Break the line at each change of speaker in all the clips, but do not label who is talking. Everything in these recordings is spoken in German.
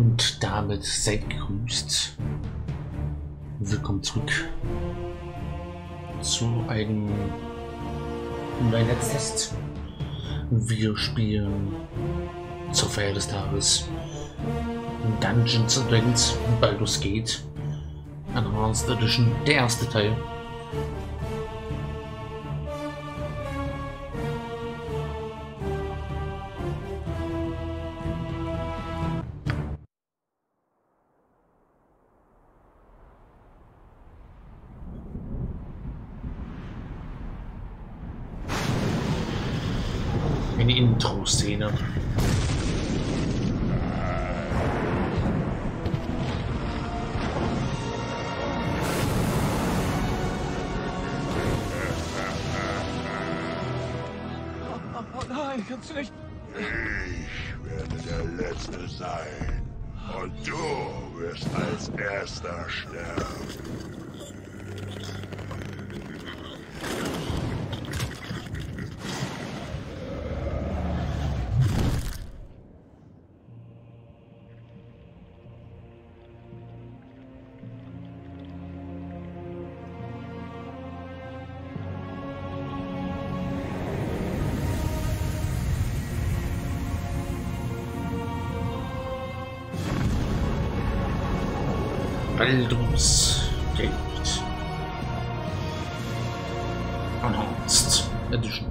Und damit seid gegrüßt. Willkommen zurück zu einem neuen Let's Test. Wir spielen zur Feier des Tages Dungeons & Dragons Baldur's Gate Enhanced Edition, der erste Teil. Eine Intro-Szene.
Oh nein, kannst du nicht...
Ich werde der Letzte sein. Und du wirst als Erster sterben.
Baldur's Gate Enhanced Edition.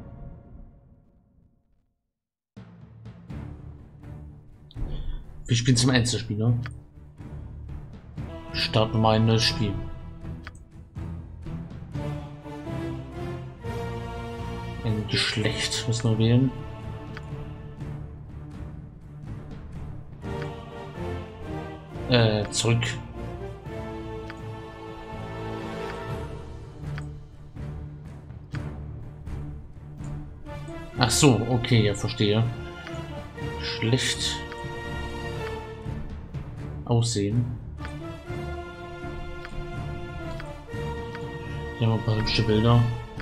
Wir spielen zum Einzelspieler. Starten mal ein neues Spiel. Ein Geschlecht müssen wir wählen. Zurück. Ach so, okay, ja, verstehe. Schlecht aussehen. Hier haben wir ein paar hübsche Bilder.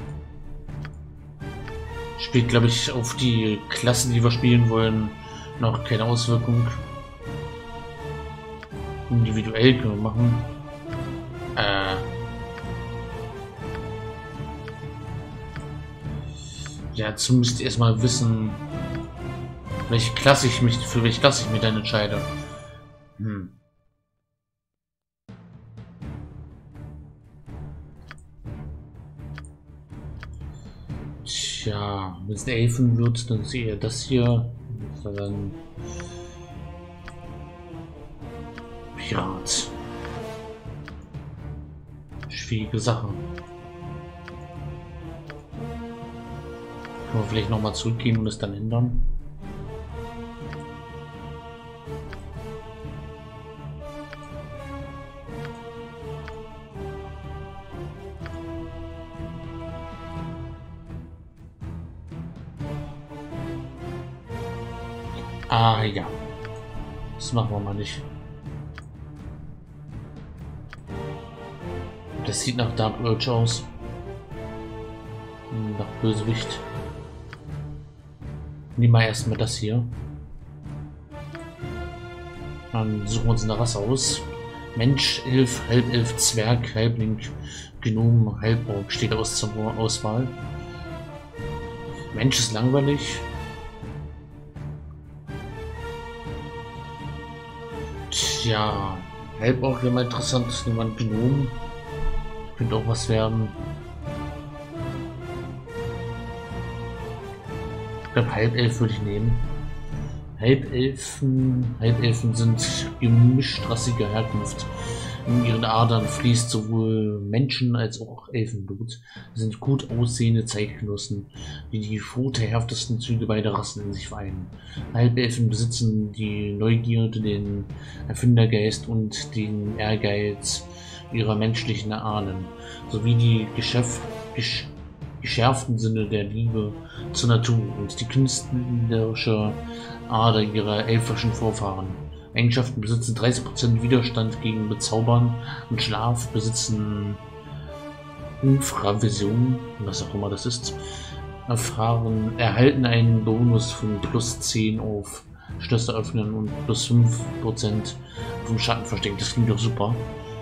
Spielt, glaube ich, auf die Klassen, die wir spielen wollen, noch keine Auswirkung. Individuell können wir machen. Ja, dazu müsst ihr erstmal wissen, für welche Klasse ich mich dann entscheide. Tja, wenn es Elfen wird, dann sehe ihr das hier. Das dann Pirat. Schwierige Sache. Können wir vielleicht noch mal zurückgehen und es dann ändern? Ah ja, das machen wir mal nicht. Das sieht nach Dark Urge aus. Nach Bösewicht. Nehmen wir erstmal das hier. Dann suchen wir uns eine Rasse aus. Mensch, Elf, Halbelf, Zwerg, Halbling, Gnom, Halborg steht aus zur Auswahl. Mensch ist langweilig. Tja, Halborg wäre mal interessant. Nehmen wir einen Gnom. Könnte auch was werden. Ich glaube, Halbelf würde ich nehmen. Halbelfen sind gemischtrassiger Herkunft. In ihren Adern fließt sowohl Menschen- als auch Elfenblut. Sie sind gut aussehende Zeitgenossen, die die vorteilhaftesten Züge beider Rassen in sich vereinen. Halbelfen besitzen die Neugierde, den Erfindergeist und den Ehrgeiz ihrer menschlichen Ahnen, sowie die geschärften Sinne der Liebe zur Natur und die künstlerische Ader ihrer elfischen Vorfahren. Eigenschaften besitzen 30% Widerstand gegen Bezaubern und Schlaf, besitzen Infravision, was auch immer das ist, erhalten einen Bonus von +10 auf Schlösser öffnen und plus 5% vom Schatten verstecken. Das klingt doch super.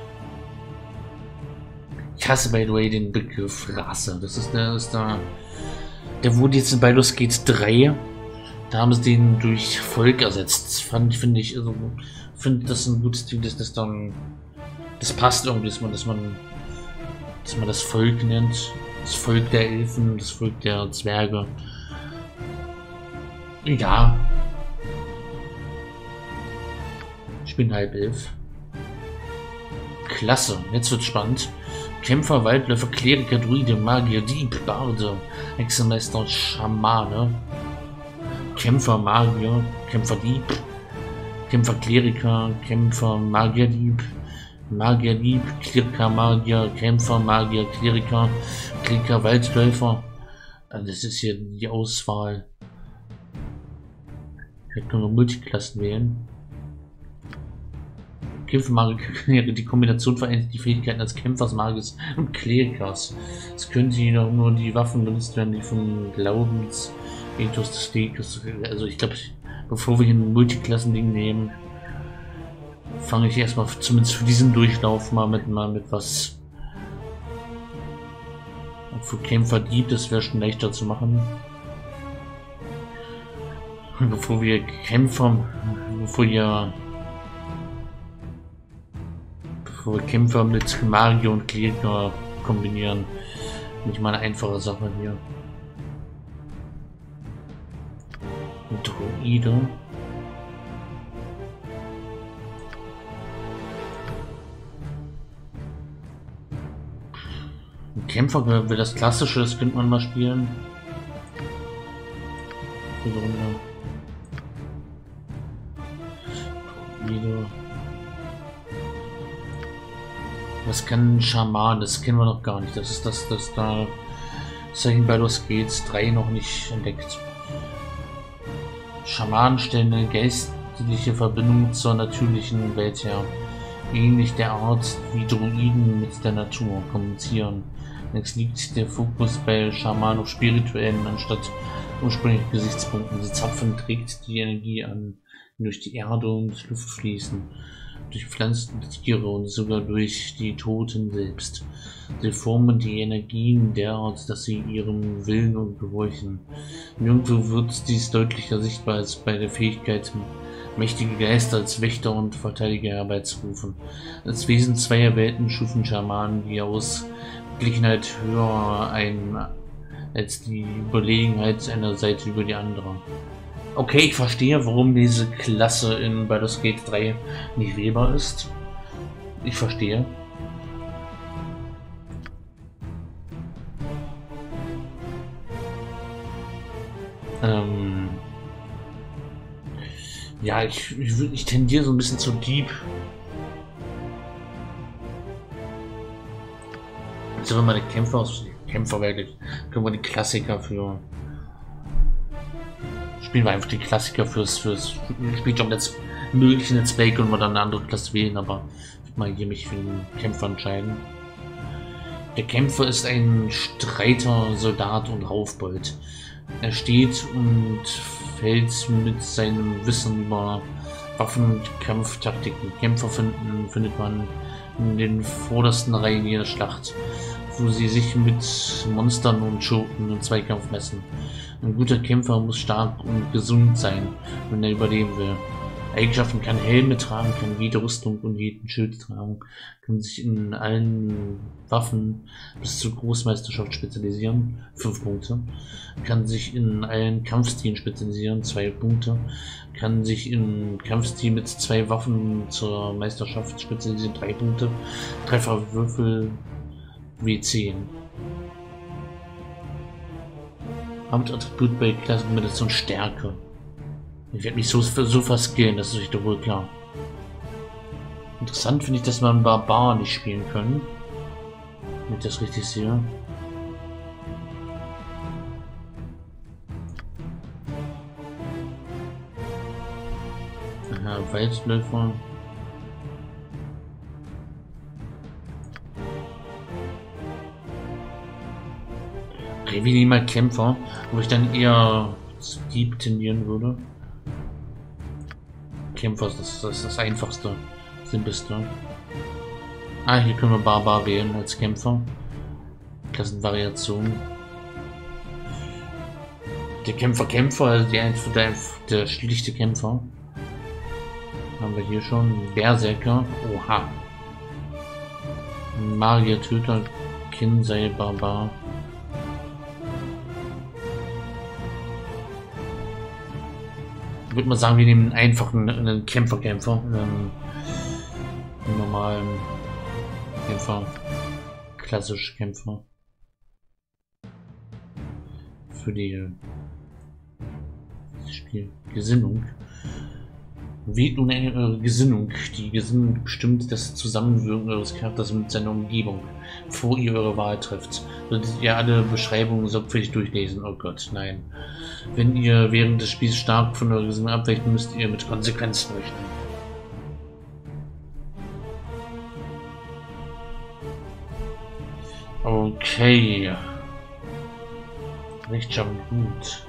Ich hasse, by the way, den Begriff Rasse. Das ist der wurde jetzt in Baldur's Gate 3. Da haben sie den durch Volk ersetzt. Finde ich, also, finde das ein gutes Ding, dass das dann, das passt irgendwie, dass man das Volk nennt. Das Volk der Elfen, das Volk der Zwerge. Ja. Ich bin halb elf. Klasse, jetzt wird's spannend. Kämpfer, Waldläufer, Kleriker, Druide, Magier, Dieb, Barde, Hexenmeister, Schamane. Kämpfer, Magier, Kämpfer, Dieb, Kämpfer, Kleriker, Kämpfer, Magier, Dieb, Magier, Dieb, Kleriker, Magier, Kämpfer, Magier, Kleriker, Kleriker, Waldläufer. Das ist hier die Auswahl. Hier können wir Multiklassen wählen. Kämpfer, Magier, die Kombination vereint die Fähigkeiten als Kämpfers, Magiers und Klerikers. Es können jedoch nur die Waffen benutzt werden, die vom Glaubens, Ethos des Weges. Also ich glaube, bevor wir hier ein Multiklassen-Ding nehmen, fange ich erstmal zumindest für diesen Durchlauf mal mit was. Und für Kämpfer Dieb, das wäre schon leichter zu machen. Bevor wir Kämpfer mit Magier und Kleriker kombinieren. Nicht mal eine einfache Sache hier. Druide. Ein Kämpfer wäre das Klassische, das könnte man mal spielen. Druide. Was kann ein Schaman? Das kennen wir noch gar nicht. Das ist das da in Baldur's Gate 3 noch nicht entdeckt. Schamanen stellen eine geistliche Verbindung zur natürlichen Welt her. Ähnlich der Art wie Druiden mit der Natur kommunizieren. Jetzt liegt der Fokus bei Schamanen auf spirituellen anstatt ursprünglichen Gesichtspunkten. Sie zapfen trägt die Energie an, die durch die Erde und Luft fließen. Durch Pflanzen und Tiere und sogar durch die Toten selbst. Sie formen die Energien derart, dass sie ihrem Willen und gehorchen. Nirgendwo wird dies deutlicher sichtbar als bei der Fähigkeit, mächtige Geister als Wächter und Verteidiger herbeizurufen. Als Wesen zweier Welten schufen Schamanen die Ausgeglichenheit höher ein als die Überlegenheit einer Seite über die andere. Okay, ich verstehe, warum diese Klasse in Baldur's Gate 3 nicht wählbar ist. Ich verstehe. Ja, ich tendiere so ein bisschen zu Dieb. Also wenn man die Kämpfer wirklich, können wir die Klassiker für. Spielen wir einfach die Klassiker fürs Spieljob. Jetzt möglichen Let's Play können wir dann eine andere Klasse wählen, aber ich mal hier mich für den Kämpfer entscheiden. Der Kämpfer ist ein Streiter, Soldat und Raufbold. Er steht und fällt mit seinem Wissen über Waffen und Kampftaktiken. Kämpfer findet man in den vordersten Reihen jeder Schlacht, wo sie sich mit Monstern und Schurken im Zweikampf messen. Ein guter Kämpfer muss stark und gesund sein, wenn er überleben will. Eigenschaften: kann Helme tragen, kann jede Rüstung und jeden Schild tragen, kann sich in allen Waffen bis zur Großmeisterschaft spezialisieren, 5 Punkte, kann sich in allen Kampfstilen spezialisieren, 2 Punkte, kann sich in Kampfstil mit 2 Waffen zur Meisterschaft spezialisieren, 3 Punkte, Treffer Würfel W10. Hauptattribut bei Klassenkombination Stärke. Ich werde mich so verskillen, das ist euch doch wohl klar. Interessant finde ich, dass man Barbar nicht spielen können. Wenn ich das richtig sehe. Aha, Waldläufer. Okay, wie mal Kämpfer, wo ich dann eher Dieb tendieren würde. Kämpfer, das ist das einfachste, simpelste. Ah, hier können wir Barbar wählen als Kämpfer. Klassenvariation. Der Kämpfer, also der schlichte Kämpfer. Haben wir hier schon. Berserker. Oha. Magier, Töter, Kinsei, Barbar. Ich würde mal sagen, wir nehmen einfach einen Kämpfer, einen normalen Kämpfer, klassische Kämpfer für die Spiel. Gesinnung. Wählt nun eure Gesinnung. Die Gesinnung bestimmt das Zusammenwirken eures Charakters mit seiner Umgebung, bevor ihr eure Wahl trefft. Solltet ihr alle Beschreibungen sorgfältig durchlesen. Oh Gott, nein. Wenn ihr während des Spiels stark von eurer Gesinnung abweicht, müsst ihr mit Konsequenzen rechnen. Okay. Rechtschaffen gut.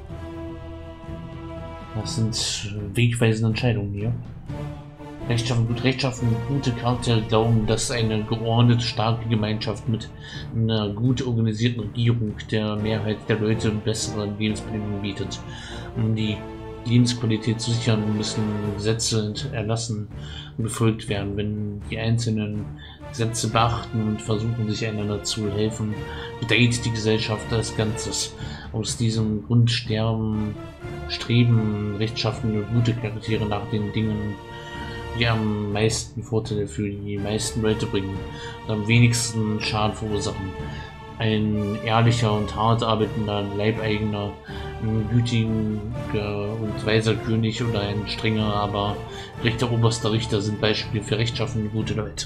Das sind wegweisende Entscheidungen hier. Rechtschaffen, gute Charaktere glauben, dass eine geordnete, starke Gemeinschaft mit einer gut organisierten Regierung der Mehrheit der Leute bessere Lebensbedingungen bietet. Um die Lebensqualität zu sichern, müssen Gesetze erlassen und befolgt werden. Wenn die einzelnen Gesetze beachten und versuchen, sich einander zu helfen, gedeiht die Gesellschaft als Ganzes. Aus diesem Grund streben rechtschaffene gute Charaktere nach den Dingen, die am meisten Vorteile für die meisten Leute bringen und am wenigsten Schaden verursachen. Ein ehrlicher und hart arbeitender Leibeigener, ein gütiger und weiser König oder ein strenger, aber gerechter oberster Richter sind Beispiele für rechtschaffene gute Leute.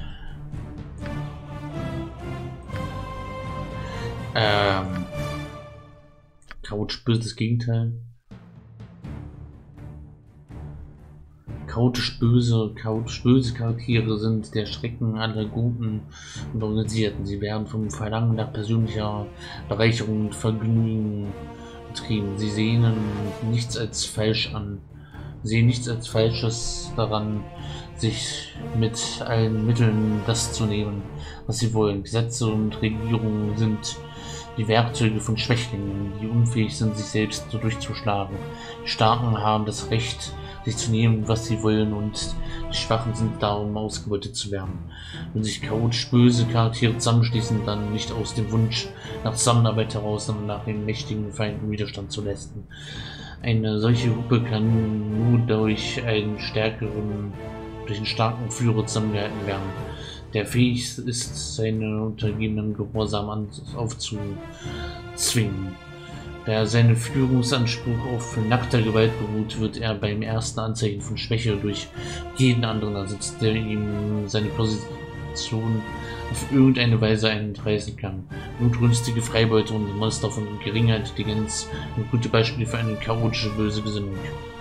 Couch, böses Gegenteil. Böse Charaktere sind der Schrecken aller Guten und Organisierten. Sie werden vom Verlangen nach persönlicher Bereicherung und Vergnügen getrieben. Sie sehen nichts als falsch an. Sehen nichts als Falsches daran, sich mit allen Mitteln das zu nehmen, was sie wollen. Gesetze und Regierungen sind die Werkzeuge von Schwächlingen, die unfähig sind, sich selbst so durchzuschlagen. Die Starken haben das Recht, sich zu nehmen, was sie wollen, und die Schwachen sind da, um ausgebeutet zu werden. Wenn sich böse Charaktere zusammenschließen, dann nicht aus dem Wunsch nach Zusammenarbeit heraus, sondern nach den mächtigen Feinden Widerstand zu leisten. Eine solche Gruppe kann nur durch einen starken Führer zusammengehalten werden, der fähig ist, seine Untergebenen Gehorsam aufzuzwingen. Da seine Führungsanspruch auf nackter Gewalt beruht, wird er beim ersten Anzeichen von Schwäche durch jeden anderen ersetzt, der ihm seine Position auf irgendeine Weise entreißen kann. Blutrünstige Freibeuter und Monster von geringer Intelligenz sind gute Beispiele für eine chaotische, böse Gesinnung.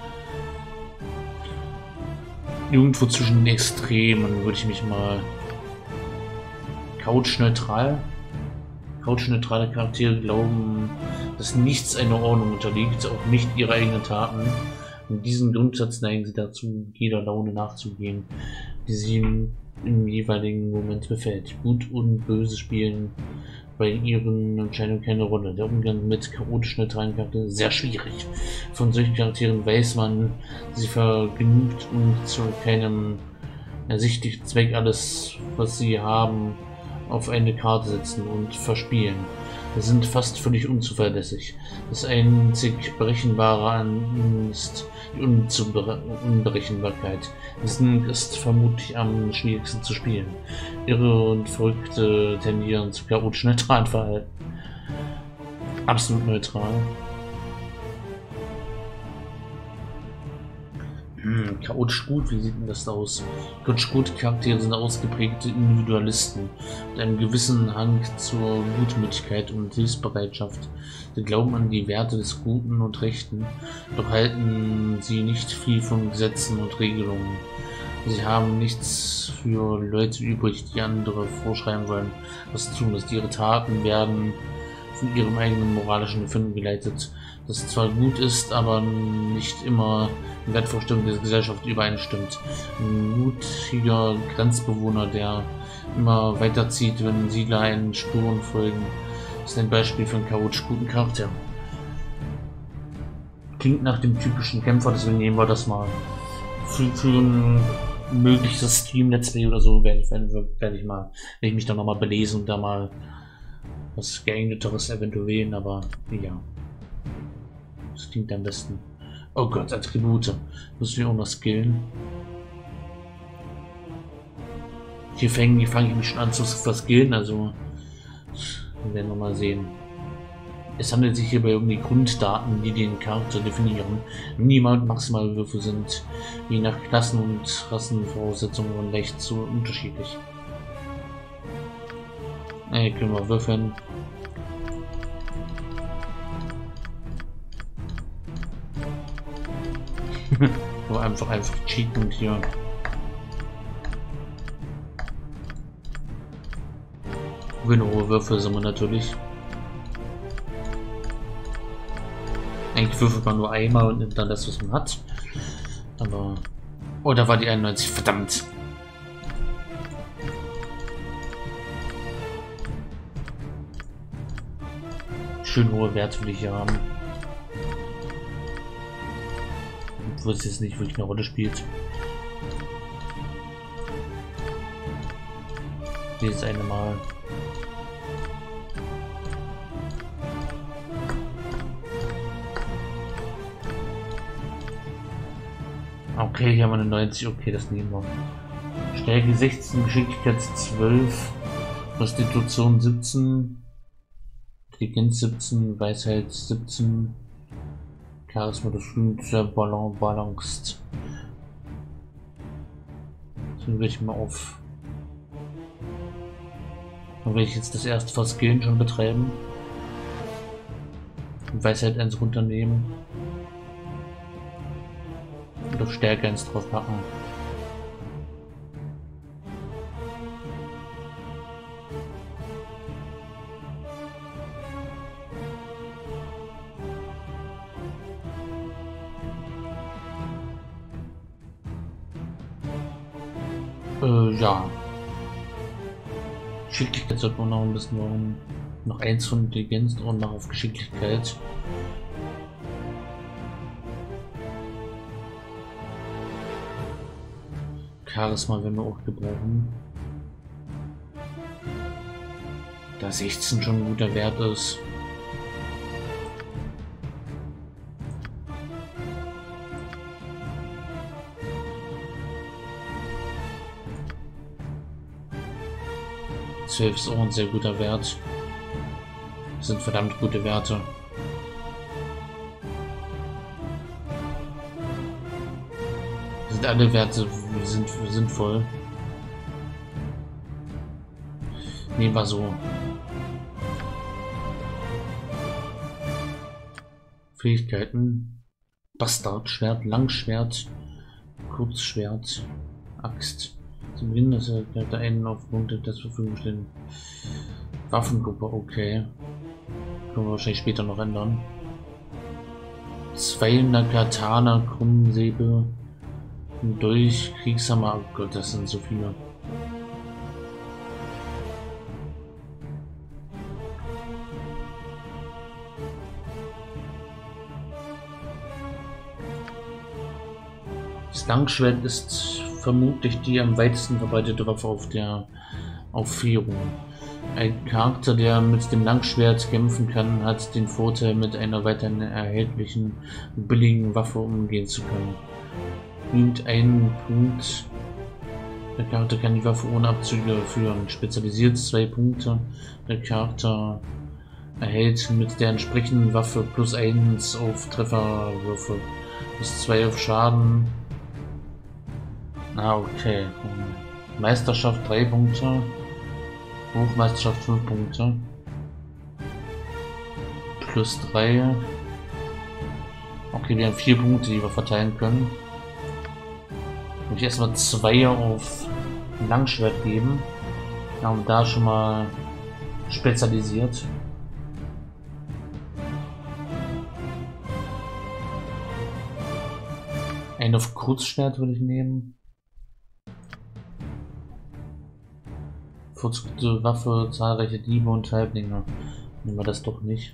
Irgendwo zwischen den Extremen würde ich mich mal... Couchneutrale Charaktere glauben, dass nichts einer Ordnung unterliegt, auch nicht ihre eigenen Taten. In diesem Grundsatz neigen sie dazu, jeder Laune nachzugehen, die sie im jeweiligen Moment befällt. Gut und Böse spielen bei ihren Entscheidungen keine Rolle. Der Umgang mit chaotisch neutralen Charakteren ist sehr schwierig. Von solchen Charakteren weiß man, sie vergnügt und zu keinem ersichtlichen Zweck alles, was sie haben, auf eine Karte setzen und verspielen. Sie sind fast völlig unzuverlässig. Das einzig Berechenbare an ihnen ist die Unberechenbarkeit. Diesen ist vermutlich am schwierigsten zu spielen. Irre und Verrückte tendieren zu chaotisch neutralen Verhalten. Absolut neutral. Chaotisch gut, wie sieht denn das aus? Chaotisch gute Charaktere sind ausgeprägte Individualisten mit einem gewissen Hang zur Gutmütigkeit und Hilfsbereitschaft. Sie glauben an die Werte des Guten und Rechten, doch halten sie nicht viel von Gesetzen und Regelungen. Sie haben nichts für Leute übrig, die andere vorschreiben wollen, was zu tun ist. Ihre Taten werden von ihrem eigenen moralischen Empfinden geleitet. das zwar gut ist, aber nicht immer mit Wertvorstellungen der Gesellschaft übereinstimmt. Ein mutiger Grenzbewohner, der immer weiterzieht, wenn Siedler einen Spuren folgen, ist ein Beispiel für einen chaotisch guten Charakter. Klingt nach dem typischen Kämpfer, deswegen nehmen wir das mal. Für ein mögliches Stream-Let's Play oder so werde ich mich dann nochmal belesen und da mal was geeigneteres eventuell wählen, aber ja. Das klingt am besten. Oh Gott, Attribute. Müssen wir auch noch skillen. Hier fange ich mich schon an zu verskillen, also wir werden wir mal sehen. Es handelt sich hierbei um die Grunddaten, die den Charakter definieren. Minimal- und Maximalwürfe sind je nach Klassen- und Rassenvoraussetzungen leicht so unterschiedlich. Können wir würfeln. Nur einfach cheaten hier. Wenn hohe Würfel sind wir natürlich. Eigentlich würfelt man nur einmal und nimmt dann das, was man hat. Aber... Oh, da war die 91. Verdammt! Schön hohe Werte will ich hier haben. Obwohl es jetzt nicht wirklich eine Rolle spielt. Dieses eine Mal. Okay, hier haben wir eine 90. Okay, das nehmen wir. Stärke 16, Geschicklichkeit 12, Konstitution 17, Intelligenz 17, Weisheit 17, Charisma des sehr balanced. So will ich mal auf. Dann will ich jetzt das erste Verskillen schon betreiben. Und Weisheit 1 runternehmen. Und auf Stärke 1 drauf packen. Ja. Geschicklichkeit sollte man noch ein bisschen noch 1 von Intelligenz und noch auf Geschicklichkeit. Charisma werden wir auch gebrauchen. Da 16 schon ein guter Wert ist. Ist auch ein sehr guter Wert. Das sind verdammt gute Werte. Sind alle Werte sinnvoll. Nehmen wir so. Fähigkeiten. Bastardschwert, Langschwert, Kurzschwert, Axt. Zum Beginn ist der einen aufgrund der Verfügung stehen. Waffengruppe, okay. Können wir wahrscheinlich später noch ändern. 2 Katana, Krummsäbel, Dolch, Kriegshammer. Oh Gott, das sind so viele. Das Langschwert ist vermutlich die am weitesten verbreitete Waffe auf der Aufführung. Ein Charakter, der mit dem Langschwert kämpfen kann, hat den Vorteil, mit einer weiterhin erhältlichen billigen Waffe umgehen zu können. Nimmt einen Punkt. Der Charakter kann die Waffe ohne Abzüge führen. Spezialisiert 2 Punkte. Der Charakter erhält mit der entsprechenden Waffe +1 auf Trefferwürfe, +2 auf Schaden. Ah, okay. Meisterschaft 3 Punkte. Hochmeisterschaft 5 Punkte. +3. Okay, wir haben 4 Punkte, die wir verteilen können. Wenn ich erstmal 2 auf Langschwert geben. Haben wir da schon mal spezialisiert. Einen auf Kurzschwert würde ich nehmen. Bevorzugte Waffe, zahlreiche Diebe und Halblinge. Nehmen wir das doch nicht.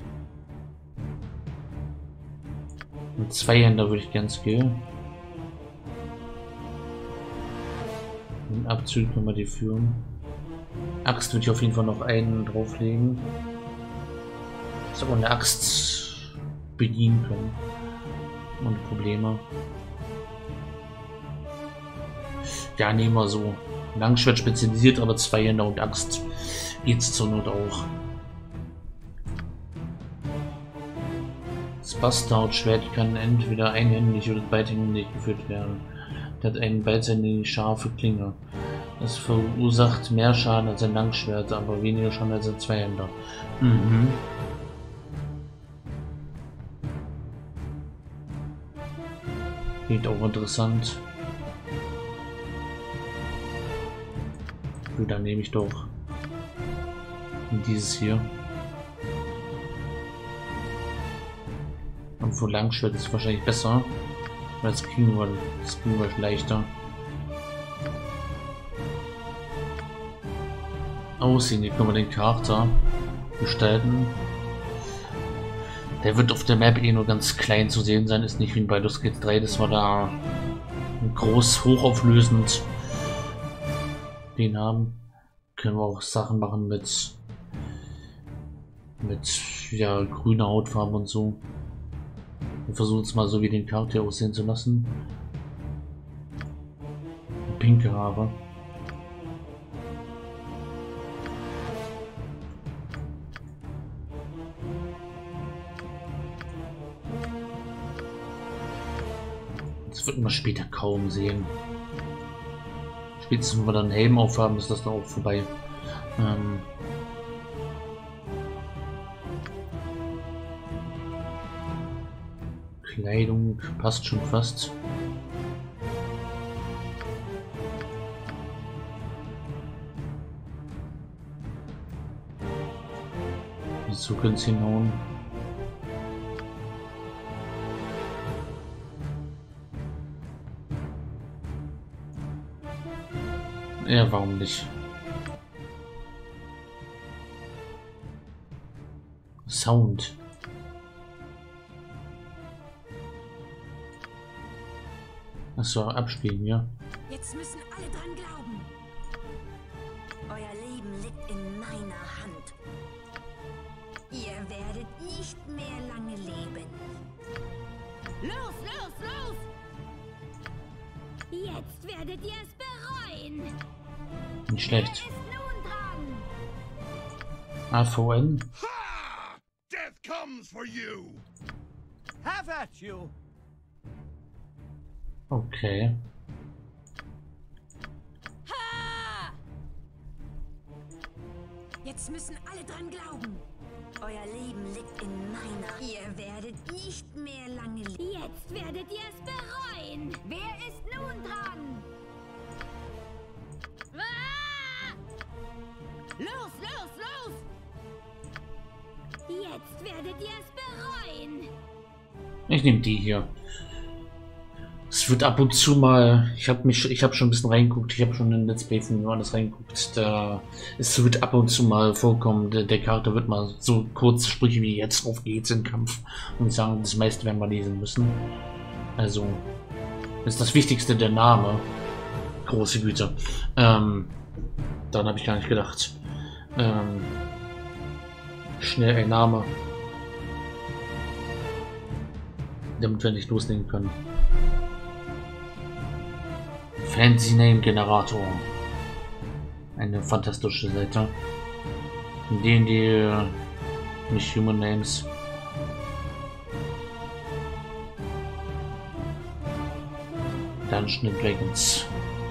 Ein Zweihänder würde ich gern skillen. In Abzug können wir die führen. Axt würde ich auf jeden Fall noch einen drauflegen. Dass wir eine Axt bedienen können. Ohne Probleme. Ja, nehmen wir so. Langschwert spezialisiert, aber Zweihänder und Axt geht's zur Not auch. Das Bastardschwert kann entweder einhändig oder beidhändig geführt werden. Das hat eine beidseitige scharfe Klinge. Das verursacht mehr Schaden als ein Langschwert, aber weniger Schaden als ein Zweihänder. Mhm. Klingt auch interessant. Gut, dann nehme ich doch dieses hier. Und für Langschwert ist es wahrscheinlich besser. Weil das kriegen wir leichter. Aussehen, hier können wir den Charakter gestalten. Der wird auf der Map eh nur ganz klein zu sehen sein, ist nicht wie in Baldur's Gate 3, das war da groß hochauflösend den haben. Können wir auch Sachen machen mit ja, grüner Hautfarbe und so. Wir versuchen es mal so wie den Charakter aussehen zu lassen. Pinke Haare. Das wird man später kaum sehen. Spätestens wenn wir dann einen Helm aufhaben, ist das dann auch vorbei. Kleidung passt schon fast. So können es hinhauen. Ja, warum nicht? Sound. Achso, abspielen, ja.
Jetzt müssen alle dran glauben. Euer Leben liegt in meiner Hand. Ihr werdet nicht mehr lange leben. Los, los, los! Jetzt werdet ihr es bereuen.
Nicht schlecht.
Wer ist nun dran?
AVN.
Ha! Death comes for you!
Have at you!
Okay.
Ha! Jetzt müssen alle dran glauben. Euer Leben liegt in meiner. Ihr werdet nicht mehr lange leben. Jetzt werdet ihr es bereuen. Wer ist nun dran? Ah! Los, los, los! Jetzt werdet ihr es bereuen.
Ich nehme die hier. Es wird ab und zu mal, ich habe schon ein bisschen reingeguckt, ich habe schon in Let's Play von Johannes reingeguckt, es wird ab und zu mal vorkommen, der Charakter wird mal so kurz Sprüche wie jetzt auf geht's im Kampf und sagen, das meiste werden wir lesen müssen. Also ist das Wichtigste der Name. Große Güte. Daran habe ich gar nicht gedacht. Schnell ein Name. Damit wir nicht loslegen können. Fancy Name Generator. Eine fantastische Seite. In denen die nicht Human Names. Dungeons & Dragons.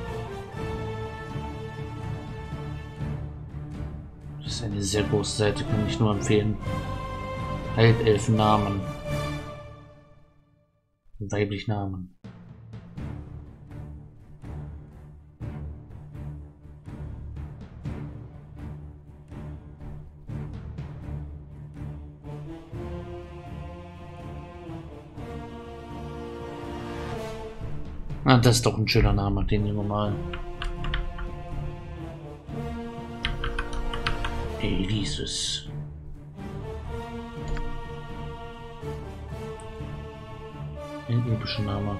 Das ist eine sehr große Seite, kann ich nur empfehlen. Halbelfen-Namen. Weiblich Namen. Ah, das ist doch ein schöner Name, den nehmen wir mal. Elises. Ein epischer Name.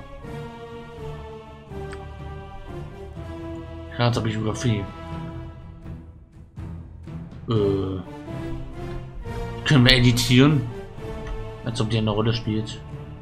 Kartographie. Können wir editieren? Als ob die eine Rolle spielt.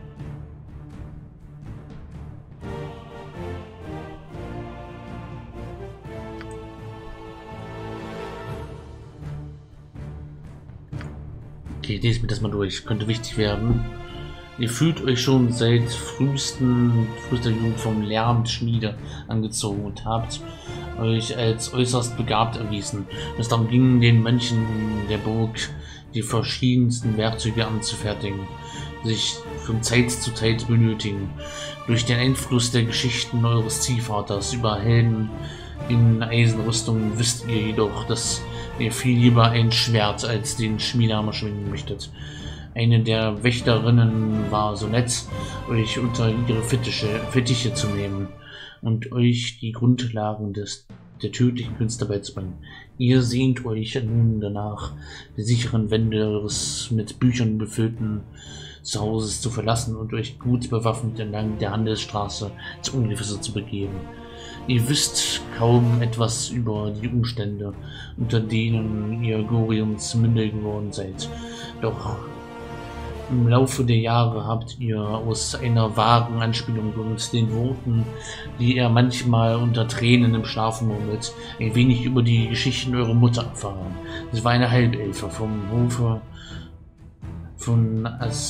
Okay, lesen wir das mal durch. Könnte wichtig werden. Ihr fühlt euch schon seit frühester Jugend vom Lärm der Schmiede angezogen und habt euch als äußerst begabt erwiesen. Es darum ging, den Mönchen der Burg die verschiedensten Werkzeuge anzufertigen, die sich von Zeit zu Zeit benötigen. Durch den Einfluss der Geschichten eures Ziehvaters über Helden in Eisenrüstungen wisst ihr jedoch, dass ihr viel lieber ein Schwert als den Schmiedehammer schwingen möchtet. Eine der Wächterinnen war so nett, euch unter ihre Fittiche zu nehmen und euch die Grundlagen der tödlichen Künste beizubringen. Ihr sehnt euch nun danach, die sicheren Wände eures mit Büchern befüllten Zuhauses zu verlassen und euch gut bewaffnet entlang der Handelsstraße zu Ungefähr zu begeben. Ihr wisst kaum etwas über die Umstände, unter denen ihr Goriums Münde geworden seid, doch im Laufe der Jahre habt ihr aus einer wahren Anspielung und den Worten, die er manchmal unter Tränen im Schlafen murmelt, ein wenig über die Geschichten eurer Mutter erfahren. Sie war eine Halbelfe vom Hofe von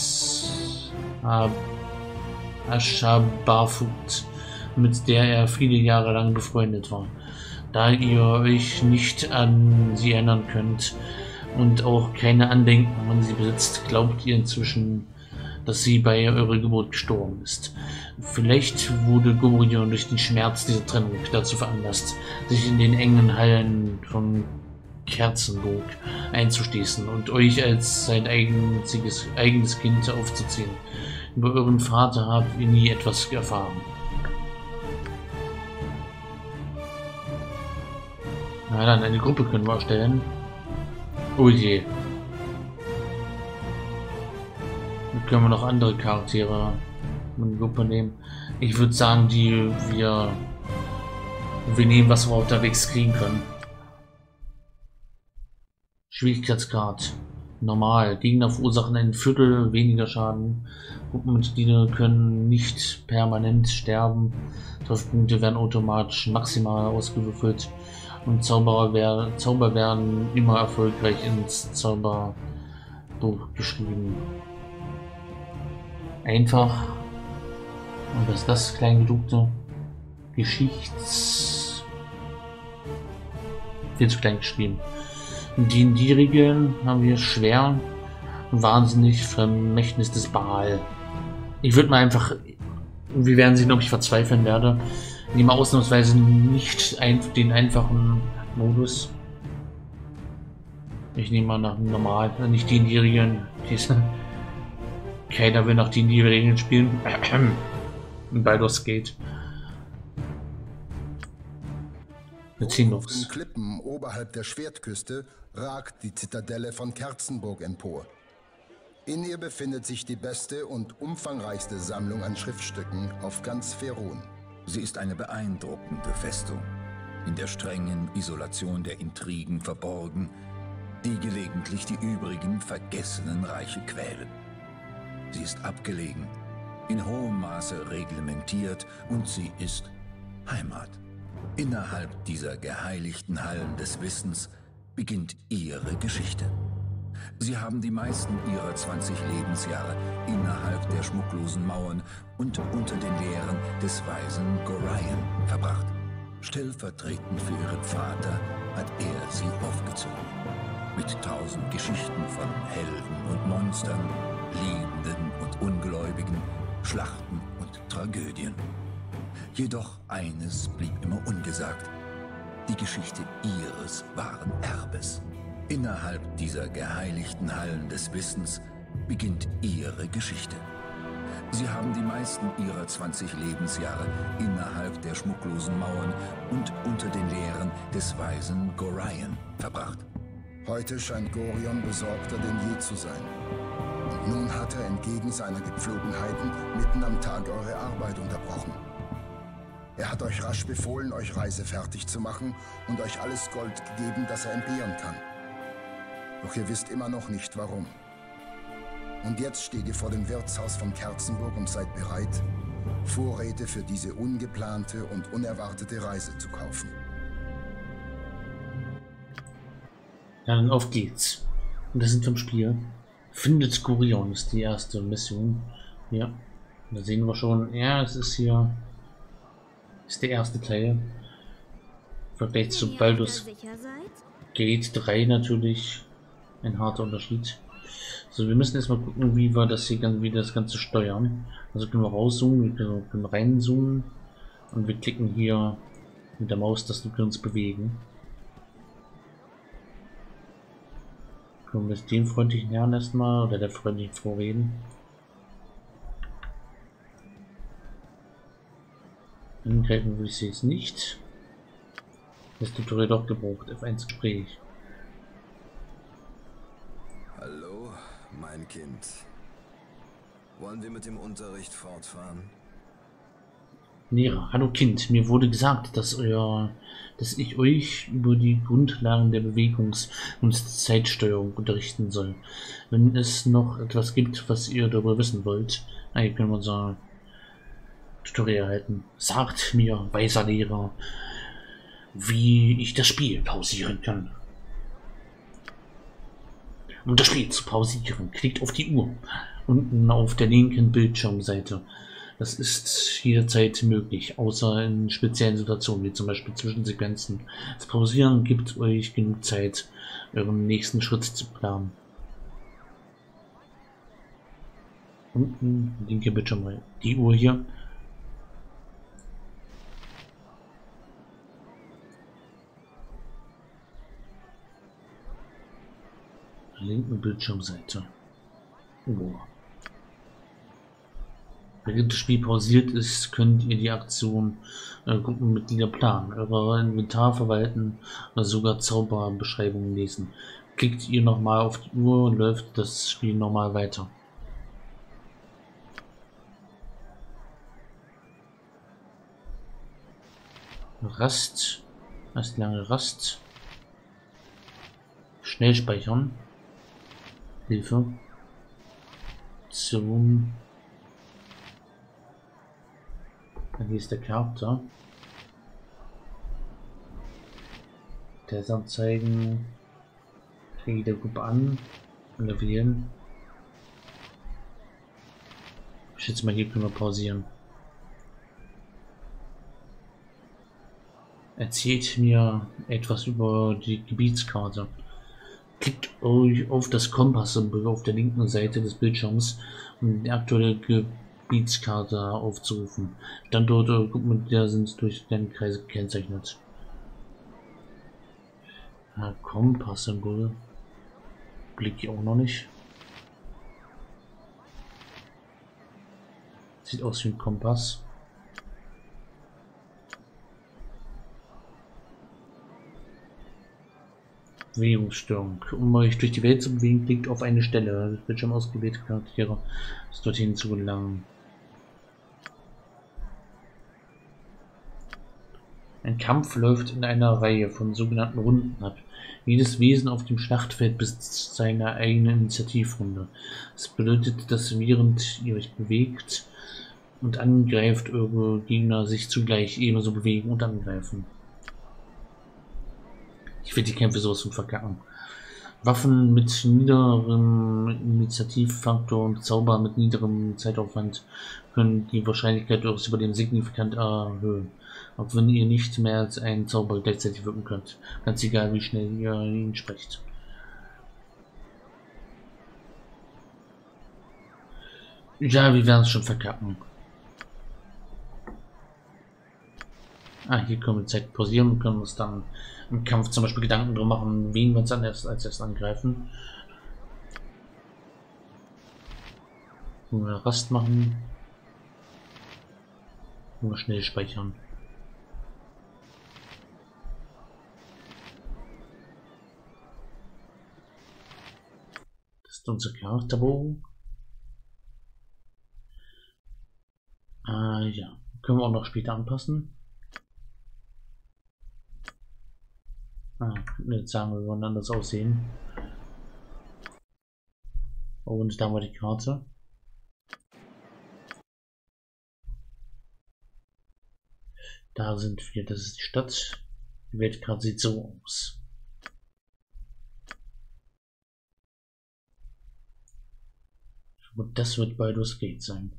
Ashabafut, mit der er viele Jahre lang befreundet war. Da ihr euch nicht an sie erinnern könnt und auch keine Andenken an sie besitzt, glaubt ihr inzwischen, dass sie bei eurer Geburt gestorben ist. Vielleicht wurde Gorion durch den Schmerz dieser Trennung dazu veranlasst, sich in den engen Hallen von Kerzenburg einzuschließen und euch als sein eigenes Kind aufzuziehen. Über euren Vater habt ihr nie etwas erfahren. Na dann, eine Gruppe können wir erstellen. Oh je. Dann können wir noch andere Charaktere in die Gruppe nehmen. Ich würde sagen, wir nehmen, was wir unterwegs kriegen können. Schwierigkeitsgrad. Normal. Gegner verursachen ein Viertel weniger Schaden. Gruppenmitglieder können nicht permanent sterben. Trefferpunkte werden automatisch maximal ausgewürfelt. Und Zauber werden immer erfolgreich ins Zauberbuch geschrieben. Einfach. Und was ist das Kleingedruckte? Viel zu klein geschrieben. Die Regeln haben wir schwer. Wahnsinnig Vermächtnis des Baal. Ich würde mal einfach. Wir werden sehen, ob ich verzweifeln werde. Ich nehme ausnahmsweise nicht den einfachen Modus. Ich nehme mal nach dem normal, nicht die Regeln. Keiner will nach die Regeln spielen. In Baldur's Gate.
Auf den Klippen oberhalb der Schwertküste ragt die Zitadelle von Kerzenburg empor. In ihr befindet sich die beste und umfangreichste Sammlung an Schriftstücken auf ganz Faerûn.
Sie ist eine beeindruckende Festung, in der strengen Isolation der Intrigen verborgen, die gelegentlich die übrigen vergessenen Reiche quälen. Sie ist abgelegen, in hohem Maße reglementiert und sie ist Heimat. Innerhalb dieser geheiligten Hallen des Wissens beginnt ihre Geschichte. Sie haben die meisten ihrer 20 Lebensjahre innerhalb der schmucklosen Mauern und unter den Lehren des weisen Gorion verbracht. Stellvertretend für ihren Vater hat er sie aufgezogen. Mit 1000 Geschichten von Helden und Monstern, Liebenden und Ungläubigen, Schlachten und Tragödien. Jedoch eines blieb immer ungesagt: die Geschichte ihres wahren Erbes. Innerhalb dieser geheiligten Hallen des Wissens beginnt ihre Geschichte. Sie haben die meisten ihrer 20 Lebensjahre innerhalb der schmucklosen Mauern und unter den Lehren des weisen Gorion verbracht.
Heute scheint Gorion besorgter denn je zu sein. Und nun hat er entgegen seiner Gepflogenheiten mitten am Tag eure Arbeit unterbrochen. Er hat euch rasch befohlen, euch reisefertig zu machen und euch alles Gold gegeben, das er entbehren kann. Doch ihr wisst immer noch nicht, warum. Und jetzt steht ihr vor dem Wirtshaus von Kerzenburg und seid bereit, Vorräte für diese ungeplante und unerwartete Reise zu kaufen.
Ja, dann auf geht's. Und da sind wir im Spiel. Findet Gorion ist die erste Mission. Ja, da sehen wir schon. Ja, es ist hier. Ist der erste Teil. Vergleich zu Baldur's Gate 3 natürlich ein harter Unterschied. So, wir müssen erstmal gucken, wie wir das hier, wie das Ganze steuern. Also können wir rauszoomen, wir können reinzoomen und wir klicken hier mit der Maustaste uns bewegen. Können wir mit dem freundlichen Herrn erstmal oder der freundlichen Frau reden. Angreifen würde ich sie jetzt nicht. Das Tutorial doch gebraucht. F1 Gespräch.
Hallo, mein Kind. Wollen wir mit dem Unterricht fortfahren?
Nera, hallo Kind. Mir wurde gesagt, dass ich euch über die Grundlagen der Bewegungs- und Zeitsteuerung unterrichten soll. Wenn es noch etwas gibt, was ihr darüber wissen wollt, hier können wir unser Tutorial halten. Sagt mir, weiser Lehrer, wie ich das Spiel pausieren kann. Um das Spiel zu pausieren, klickt auf die Uhr unten auf der linken Bildschirmseite. Das ist jederzeit möglich, außer in speziellen Situationen, wie zum Beispiel Zwischensequenzen. Das Pausieren gibt euch genug Zeit, euren nächsten Schritt zu planen. Unten, linke Bildschirm, die Uhr hier. Linken Bildschirmseite. Oh. Während das Spiel pausiert ist, könnt ihr die Aktion Gruppenmitglieder planen, euer Inventar verwalten oder sogar Zauberbeschreibungen lesen. Klickt ihr nochmal auf die Uhr und läuft das Spiel normal weiter. Rast. Erst lange Rast. Schnell speichern. Hilfe. Zoom. Hier ist der Charakter. Der anzeigen. Kriege der Gruppe an. Und wählen. Ich schätze mal, hier können wir pausieren. Erzählt mir etwas über die Gebietskarte. Klickt euch auf das Kompass-Symbol auf der linken Seite des Bildschirms, um die aktuelle Gebietskarte aufzurufen. Standorte und Gruppenmitglieder sind durch den Kreis gekennzeichnet. Ja, Kompass-Symbol. Blick ich auch noch nicht. Sieht aus wie ein Kompass. Bewegungsstörung. Um euch durch die Welt zu bewegen, klickt auf eine Stelle. Das Bildschirm ausgewählte Charaktere ist dorthin zu gelangen. Ein Kampf läuft in einer Reihe von sogenannten Runden ab. Jedes Wesen auf dem Schlachtfeld besitzt seine eigene Initiativrunde. Das bedeutet, dass während ihr euch bewegt und angreift, eure Gegner sich zugleich ebenso bewegen und angreifen. Ich will die Kämpfe sowas von verkacken. Waffen mit niederem Initiativfaktor und Zauber mit niederem Zeitaufwand können die Wahrscheinlichkeit eures Überlebens signifikant erhöhen. Auch wenn ihr nicht mehr als einen Zauber gleichzeitig wirken könnt. Ganz egal, wie schnell ihr ihn sprecht. Ja, wir werden es schon verkacken. Hier können wir Zeit pausieren und können uns dann im Kampf zum Beispiel Gedanken drum machen, wen wir uns dann als erstes angreifen. Rast machen. Nur schnell speichern. Das ist unser Charakterbogen. Ja, können wir auch noch später anpassen. Jetzt sagen wir wollen anders aussehen. Und da haben wir die Karte. Da sind wir, das ist die Stadt. Die Weltkarte sieht so aus. Und das wird Baldur's Gate sein.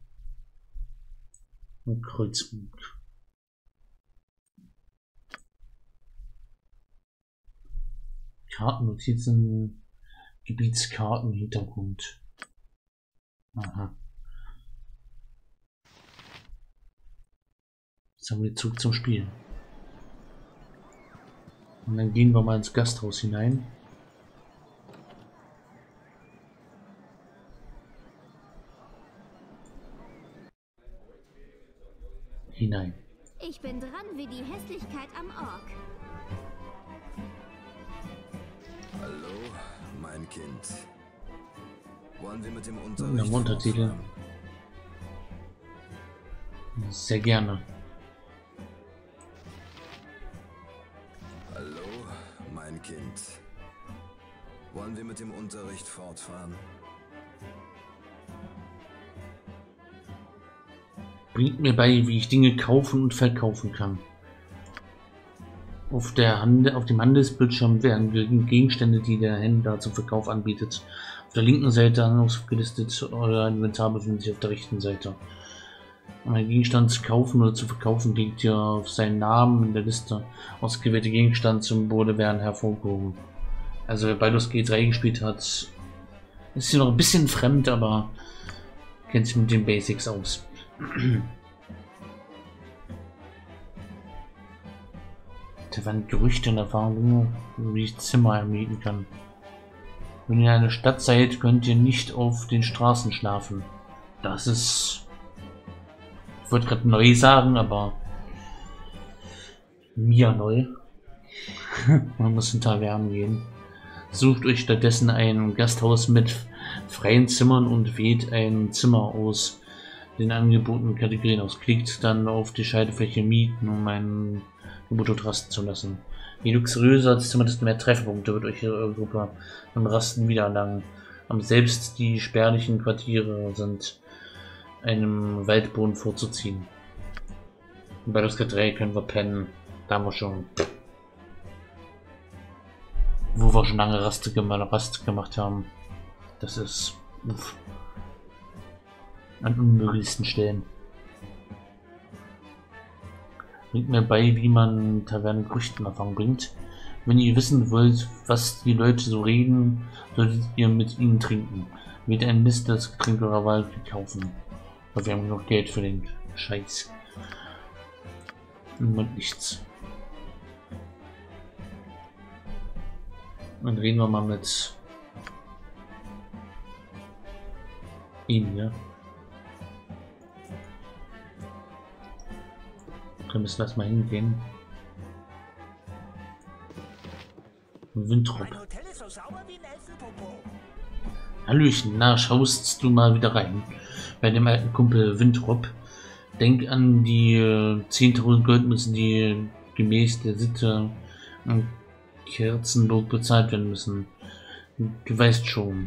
Und Kreuzburg. Kartennotizen, Gebietskarten, Hintergrund. Aha. Jetzt haben wir Zug zum Spielen. Und dann gehen wir mal ins Gasthaus hinein.
Ich bin dran wie die Hässlichkeit am Ork.
Hallo, mein Kind. Wollen wir mit dem Unterricht
Untertitel.
fortfahren?
Sehr gerne.
Hallo, mein Kind. Wollen wir mit dem Unterricht fortfahren?
Bringt mir bei, wie ich Dinge kaufen und verkaufen kann. Auf dem Handelsbildschirm werden Gegenstände, die der Händler zum Verkauf anbietet, auf der linken Seite aufgelistet. Euer Inventar befindet sich auf der rechten Seite. Um einen Gegenstand zu kaufen oder zu verkaufen, liegt ihr auf seinen Namen in der Liste. Ausgewählte Gegenstandssymbole werden hervorgehoben. Also wer Baldur's Gate 3 gespielt hat, ist hier noch ein bisschen fremd, aber kennt sich mit den Basics aus. Da waren Gerüchte und Erfahrungen, wie ich Zimmer ermieten kann. Wenn ihr in einer Stadt seid, könnt ihr nicht auf den Straßen schlafen. Das ist... Ich wollte gerade neu sagen, aber... mir neu. Man muss in Tavernen gehen. Sucht euch stattdessen ein Gasthaus mit freien Zimmern und wählt ein Zimmer aus den angebotenen Kategorien aus. Klickt dann auf die Schaltfläche Mieten, um ein Gebot rasten zu lassen. Je luxuriöser das Zimmer, desto mehr Treffpunkte wird euch eure Gruppe beim Rasten wiedererlangen. Selbst die spärlichen Quartiere sind einem Waldboden vorzuziehen. Bei Baldur's Gate 3 können wir pennen. Da haben wir schon... Wo wir schon lange Rast gemacht haben. Das ist... Uff. An unmöglichsten Stellen. Bringt mir bei, wie man Taverne Gerüchten Erfahrung bringt. Wenn ihr wissen wollt, was die Leute so reden, solltet ihr mit ihnen trinken. Mit ein Mist das Getränk eurer Wahl kaufen. Aber wir haben genug Geld für den Scheiß. Und nichts. Dann reden wir mal mit ihm hier. Da müssen wir erstmal hingehen. Winthrop. Hallöchen, na, schaust du mal wieder rein. Bei dem alten Kumpel Winthrop. Denk an die 10.000 Goldmünzen, die gemäß der Sitte an Kerzenburg bezahlt werden müssen. Du weißt schon.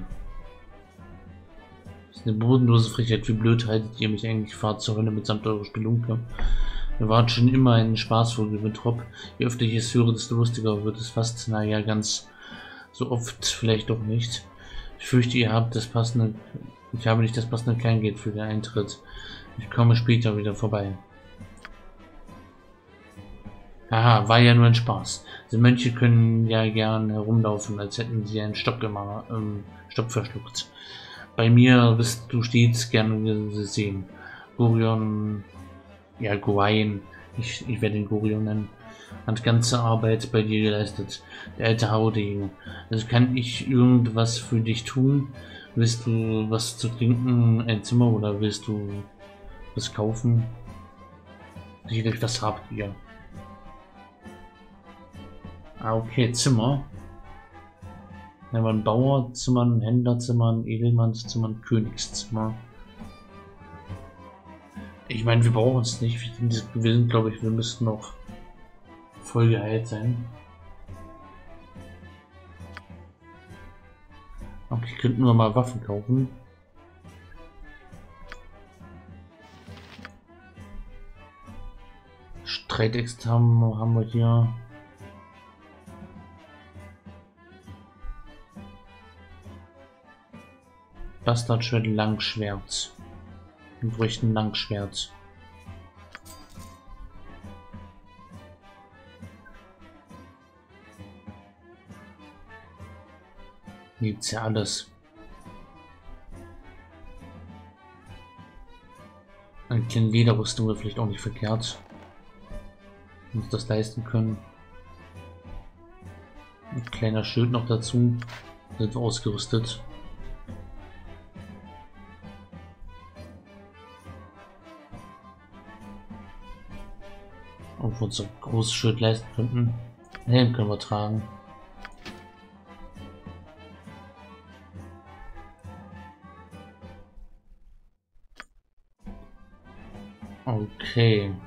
Das ist eine bodenlose Frechheit. Wie blöd haltet ihr mich eigentlich? Fahrt zur Hölle mitsamt eurer Spelunke. Ihr wart schon immer ein Spaßvogel, Winthrop. Je öfter ich es höre, desto lustiger wird es fast. Naja, ganz so oft vielleicht doch nicht. Ich fürchte, ihr habt das passende... Ich habe nicht das passende Kleingeld für den Eintritt. Ich komme später wieder vorbei. Haha, war ja nur ein Spaß. Die Mönche können ja gern herumlaufen, als hätten sie einen Stock verschluckt. Bei mir bist du stets gern gesehen. Gorion... Ja, Goain, ich werde den Gorion nennen, hat ganze Arbeit bei dir geleistet. Der alte Haudegen. Also kann ich irgendwas für dich tun? Willst du was zu trinken, ein Zimmer, oder willst du was kaufen? Sicherlich, was habt ihr? Ah, okay, Zimmer. Da haben wir ein Bauerzimmer, ein Händlerzimmer, ein Edelmannszimmer, ein Königszimmer. Ich meine, wir brauchen es nicht. Wir sind, glaube ich, wir müssten noch voll geheilt sein. Okay, könnten wir mal Waffen kaufen. Streitext haben wir hier. Bastardschwert, Langschwert. Wir bräuchten Langschwert. Hier gibt's ja alles. Eine kleine Lederrüstung wäre vielleicht auch nicht verkehrt. Wir uns das leisten können. Ein kleiner Schild noch dazu. Sind wir ausgerüstet. Ob wir uns ein großes Schild leisten könnten. Helm können wir tragen. Okay.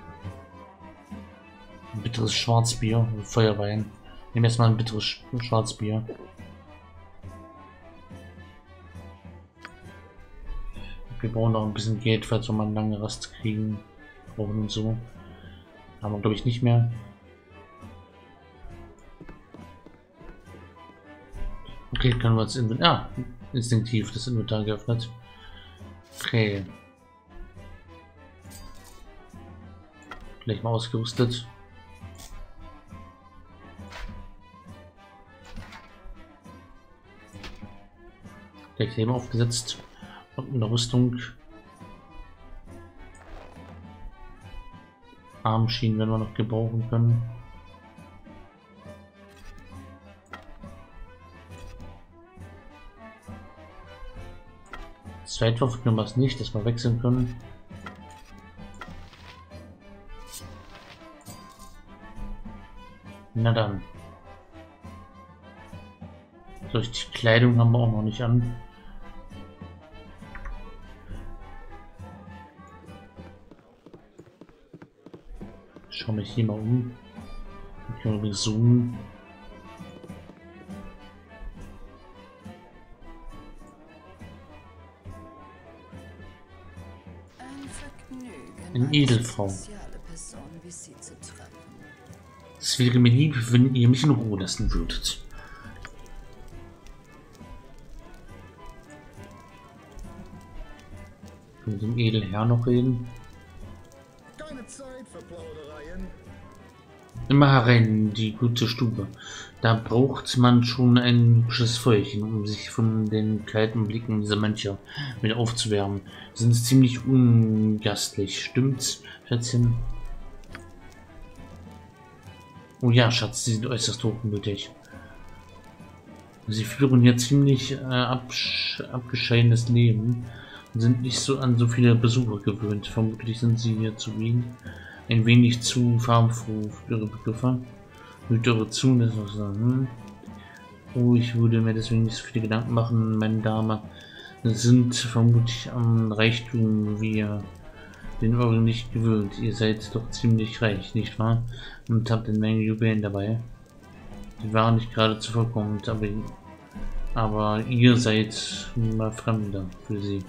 Ein bitteres Schwarzbier, ein Feuerwein. Nehmen wir erstmal ein bitteres Schwarzbier. Wir brauchen noch ein bisschen Geld, falls wir mal eine lange Rast kriegen. Brauchen und so. Haben wir, glaube ich, nicht mehr. Okay, können wir uns instinktiv das Inventar geöffnet. Okay. Gleich mal ausgerüstet. Gleich Leben aufgesetzt. Und eine Rüstung. Armschienen werden wir noch gebrauchen können. Zweitwaffe können wir es nicht, dass wir wechseln können. Na dann. So, die Kleidung haben wir auch noch nicht an. Schau mich hier mal um. Dann können wir zoomen. Eine Edelfrau. Es wäre mir lieb, wenn ihr mich in Ruhe lassen würdet. Mit dem Edelherr noch reden.
Keine Zeit für Plaudereien.
Immer herein in die gute Stube. Da braucht man schon ein hübsches Feuerchen, um sich von den kalten Blicken dieser Mönche mit aufzuwärmen. Sie sind ziemlich ungastlich, stimmt's, Schätzchen? Oh ja, Schatz, sie sind äußerst hochmütig. Sie führen hier ziemlich abgescheidenes Leben und sind nicht so an so viele Besucher gewöhnt. Vermutlich sind sie hier zu Wien ein wenig zu farbenfroh für ihre Begriffe. Hört eure Zunge sagen. Oh, ich würde mir deswegen nicht so viele Gedanken machen, meine Dame. Sind vermutlich am Reichtum wir den euren nicht gewöhnt. Ihr seid doch ziemlich reich, nicht wahr? Und habt eine Menge Juwelen dabei. Die waren nicht geradezu vollkommen, aber ihr seid mal Fremder für sie.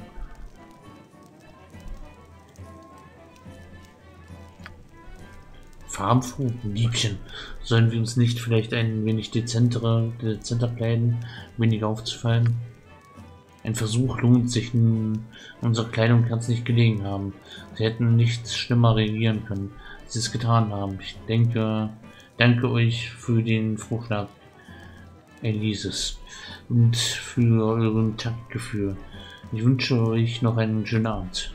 Farbenfroh, Liebchen. Sollen wir uns nicht vielleicht ein wenig dezenter kleiden, weniger aufzufallen? Ein Versuch lohnt sich, unsere Kleidung kann es nicht gelegen haben. Sie hätten nichts schlimmer reagieren können, als sie es getan haben. Ich danke euch für den Vorschlag, Elises, und für euren Taktgefühl. Ich wünsche euch noch einen schönen Abend.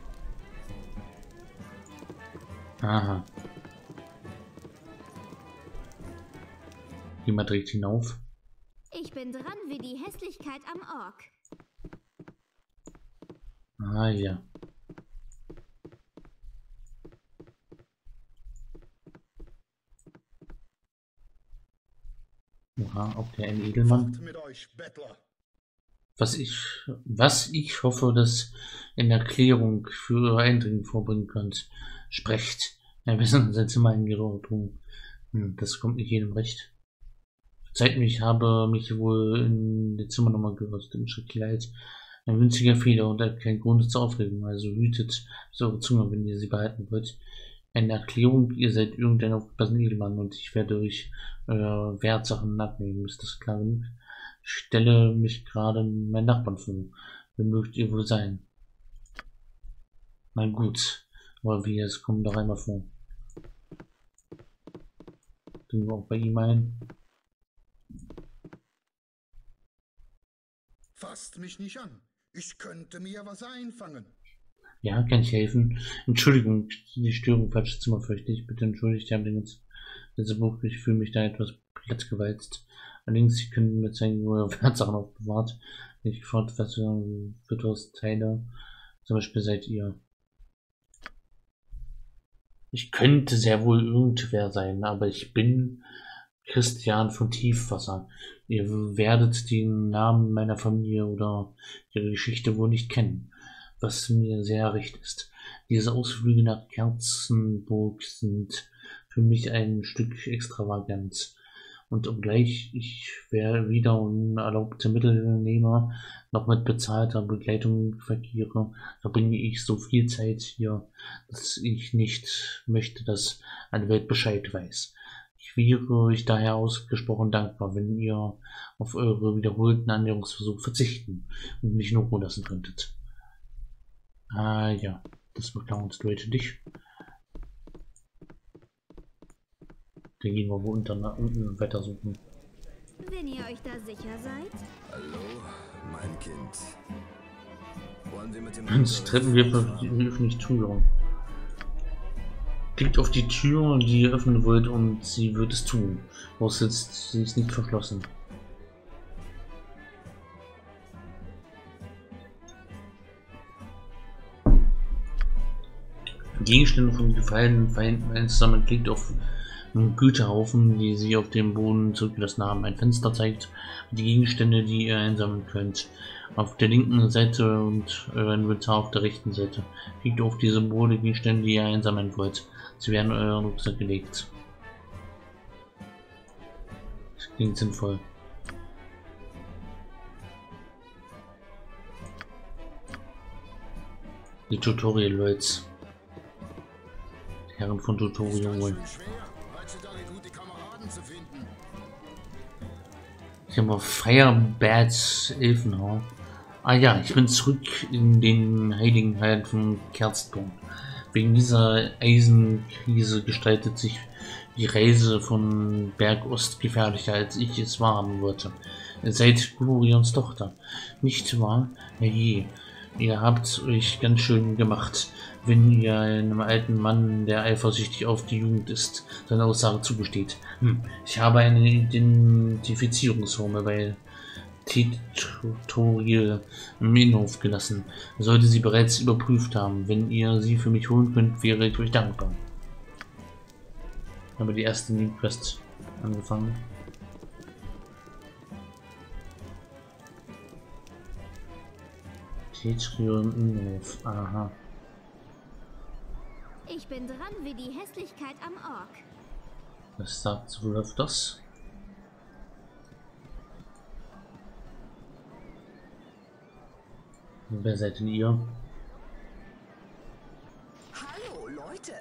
Aha. Jemand direkt hinauf.
Ich bin dran wie die Hässlichkeit am Ork.
Ah ja. Aha, okay, ein Edelmann.
Mit euch, Bettler.
Was ich hoffe, dass in Erklärung für eure Eindringen vorbringen könnt. Sprecht. Ja, wir sind sein Zimmer eingedrungen. Das kommt nicht jedem recht. Verzeiht mir, ich habe mich wohl in der Zimmernummer gehört, im Schrittleid. Ein winziger Fehler und kein Grund zur Aufregung, also hütet eure Zunge, wenn ihr sie behalten wollt. Eine Erklärung, ihr seid irgendein aufgepassener Edelmann und ich werde euch Wertsachen abnehmen, ist das klar genug? Ich stelle mich gerade meinen Nachbarn vor. Wer mögt ihr wohl sein? Mein Gut, aber wie, es kommt doch einmal vor. Gehen wir auch bei ihm ein.
Fasst mich nicht an. Ich könnte mir was einfangen.
Ja, kann ich helfen? Entschuldigung, die Störung, falsches Zimmer fürchte ich. Bitte entschuldigt, ich habe den ganzen Buch, ich fühle mich da etwas platzgewalzt. Allerdings, Sie können mir zeigen, wo ihr Wertsachen aufbewahrt. Ich gefragt, was für Teile zum Beispiel seid ihr. Ich könnte sehr wohl irgendwer sein, aber ich bin Christian von Tiefwasser. Ihr werdet den Namen meiner Familie oder ihre Geschichte wohl nicht kennen, was mir sehr recht ist. Diese Ausflüge nach Kerzenburg sind für mich ein Stück Extravaganz. Und obgleich ich wieder unerlaubte Mittelnehmer noch mit bezahlter Begleitung verkehre, verbringe ich so viel Zeit hier, dass ich nicht möchte, dass eine Welt Bescheid weiß. Ich wäre euch daher ausgesprochen dankbar, wenn ihr auf eure wiederholten Annäherungsversuche verzichten und mich nur ruhen lassen könntet. Ah ja, das beklagenswerte dich. Dann gehen wir wohl unten weiter suchen.
Wenn ihr euch da sicher seid.
Hallo, mein Kind. Wollen wir mit dem
Jetzt treffen wir öffentlich Tür. Klickt auf die Tür, die ihr öffnen wollt, und sie wird es tun. Vorausgesetzt, sie ist nicht verschlossen. Gegenstände von gefallenen Feinden einzusammeln, klickt auf einen Güterhaufen, die sie auf dem Boden zurückgelassen haben. Ein Fenster zeigt die Gegenstände, die ihr einsammeln könnt. Auf der linken Seite und euer Inventar auf der rechten Seite. Klickt auf die Symbole, Gegenstände, die ihr einsammeln wollt. Sie werden in euren Rucksack gelegt. Das klingt sinnvoll. Die Tutorial-Leute. Herren von Tutorial. Ich habe auf Firebats Elfenhau. Ah ja, ich bin zurück in den heiligen Hallen von Kerzenburg. Wegen dieser Eisenkrise gestaltet sich die Reise von Bergost gefährlicher, als ich es wahrhaben wollte. Ihr seid Glorions Tochter, nicht wahr? Herrje, ihr habt euch ganz schön gemacht, wenn ihr einem alten Mann, der eifersüchtig auf die Jugend ist, seine Aussage zugesteht. Ich habe eine Identifizierungsformel bei Tutorial im Innenhof gelassen. Sollte sie bereits überprüft haben. Wenn ihr sie für mich holen könnt, wäre ich euch dankbar. Haben wir die erste Nebenquest angefangen. Tutorial im Innenhof. Aha.
Ich bin dran wie die Hässlichkeit am Ork.
Was sagt so öfters? Wer seid denn ihr?
Hallo, Leute.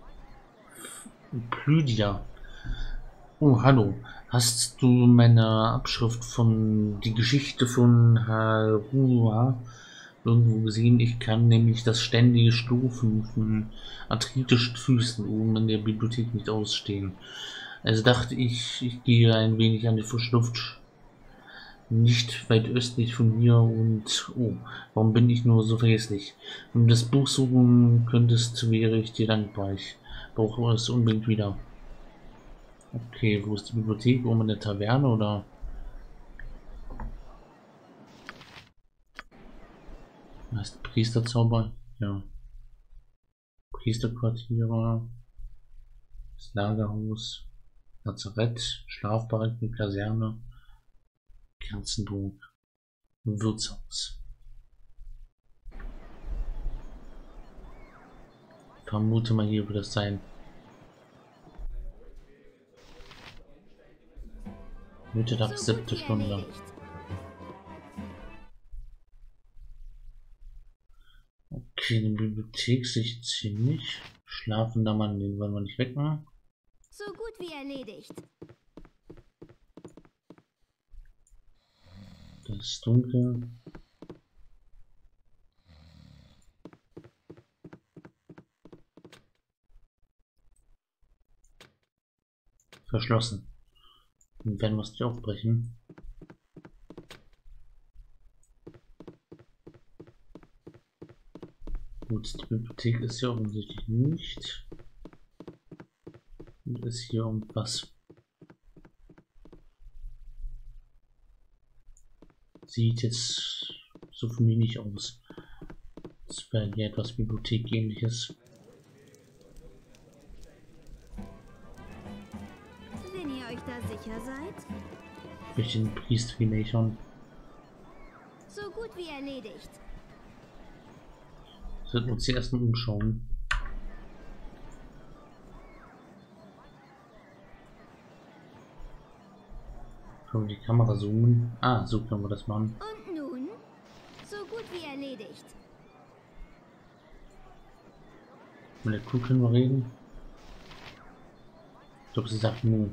Plydia. Oh, hallo. Hast du meine Abschrift von die Geschichte von Harua irgendwo gesehen? Ich kann nämlich das ständige Stufen von arthritischen Füßen oben in der Bibliothek nicht ausstehen. Also dachte ich, ich gehe ein wenig an die frische Luft. Nicht weit östlich von hier und... Oh, warum bin ich nur so vergesslich? Wenn du das Buch suchen könntest, wäre ich dir dankbar. Ich brauche es unbedingt wieder. Okay, wo ist die Bibliothek? Oben in der Taverne oder? heißt Priesterzauber? Ja. Priesterquartiere, das Lagerhaus, Lazarett, Schlafbaracken, Kaserne, Kerzenburg, Wirtshaus. Vermute mal, hier wird das sein. Mittag, 7. Stunde. Okay, die Bibliothek sehe ich jetzt hier nicht. Schlafender Mann, den wollen wir nicht wegmachen.
So gut wie erledigt.
Das ist dunkel. Verschlossen. Dann werden wir es nicht aufbrechen. Gut, die Bibliothek ist hier offensichtlich nicht. Und ist hier irgendwas. Sieht jetzt so für mich nicht aus. Das wäre hier etwas Bibliothek-ähnliches.
Wenn ihr euch da sicher seid.
Durch den Priester-Mechon.
So gut wie erledigt.
Sollten wir uns hier erstmal umschauen. Können wir die Kamera zoomen? Ah, so können wir das machen.
Und nun? So gut wie erledigt.
Mit der Kuh können wir reden. Ich glaube, sie sagt nur.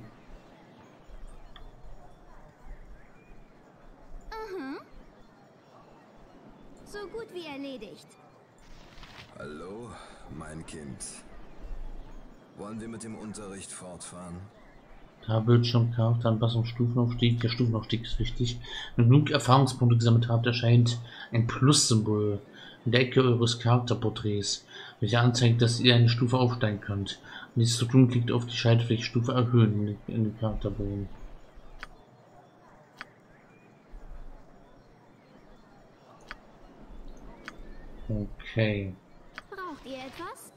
So gut wie erledigt.
Hallo, mein Kind. Wollen wir mit dem Unterricht fortfahren?
Da Bildschirm, Charakteranpassung, Stufenaufstieg. Der Stufenaufstieg ist wichtig. Wenn ihr genug Erfahrungspunkte gesammelt habt, erscheint ein Plus-Symbol in der Ecke eures Charakterporträts, welches anzeigt, dass ihr eine Stufe aufsteigen könnt. Um dies zu tun, klickt auf die Schaltfläche Stufe erhöhen in den Charakterbogen. Okay.
Braucht ihr etwas?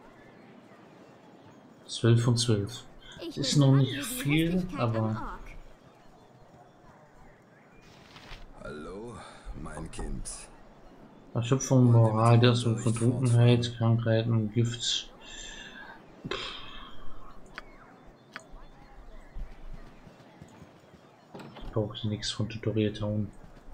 12 von 12.
Ich
Ist
bin
noch
dran
nicht
wie die
viel,
Hässlichkeit
aber
am Ork.
Hallo, mein Kind.
Erschöpfung, Moral, das und Verdrungenheit, Krankheiten, Gift. Ich brauche hier nichts von Tutorial Town.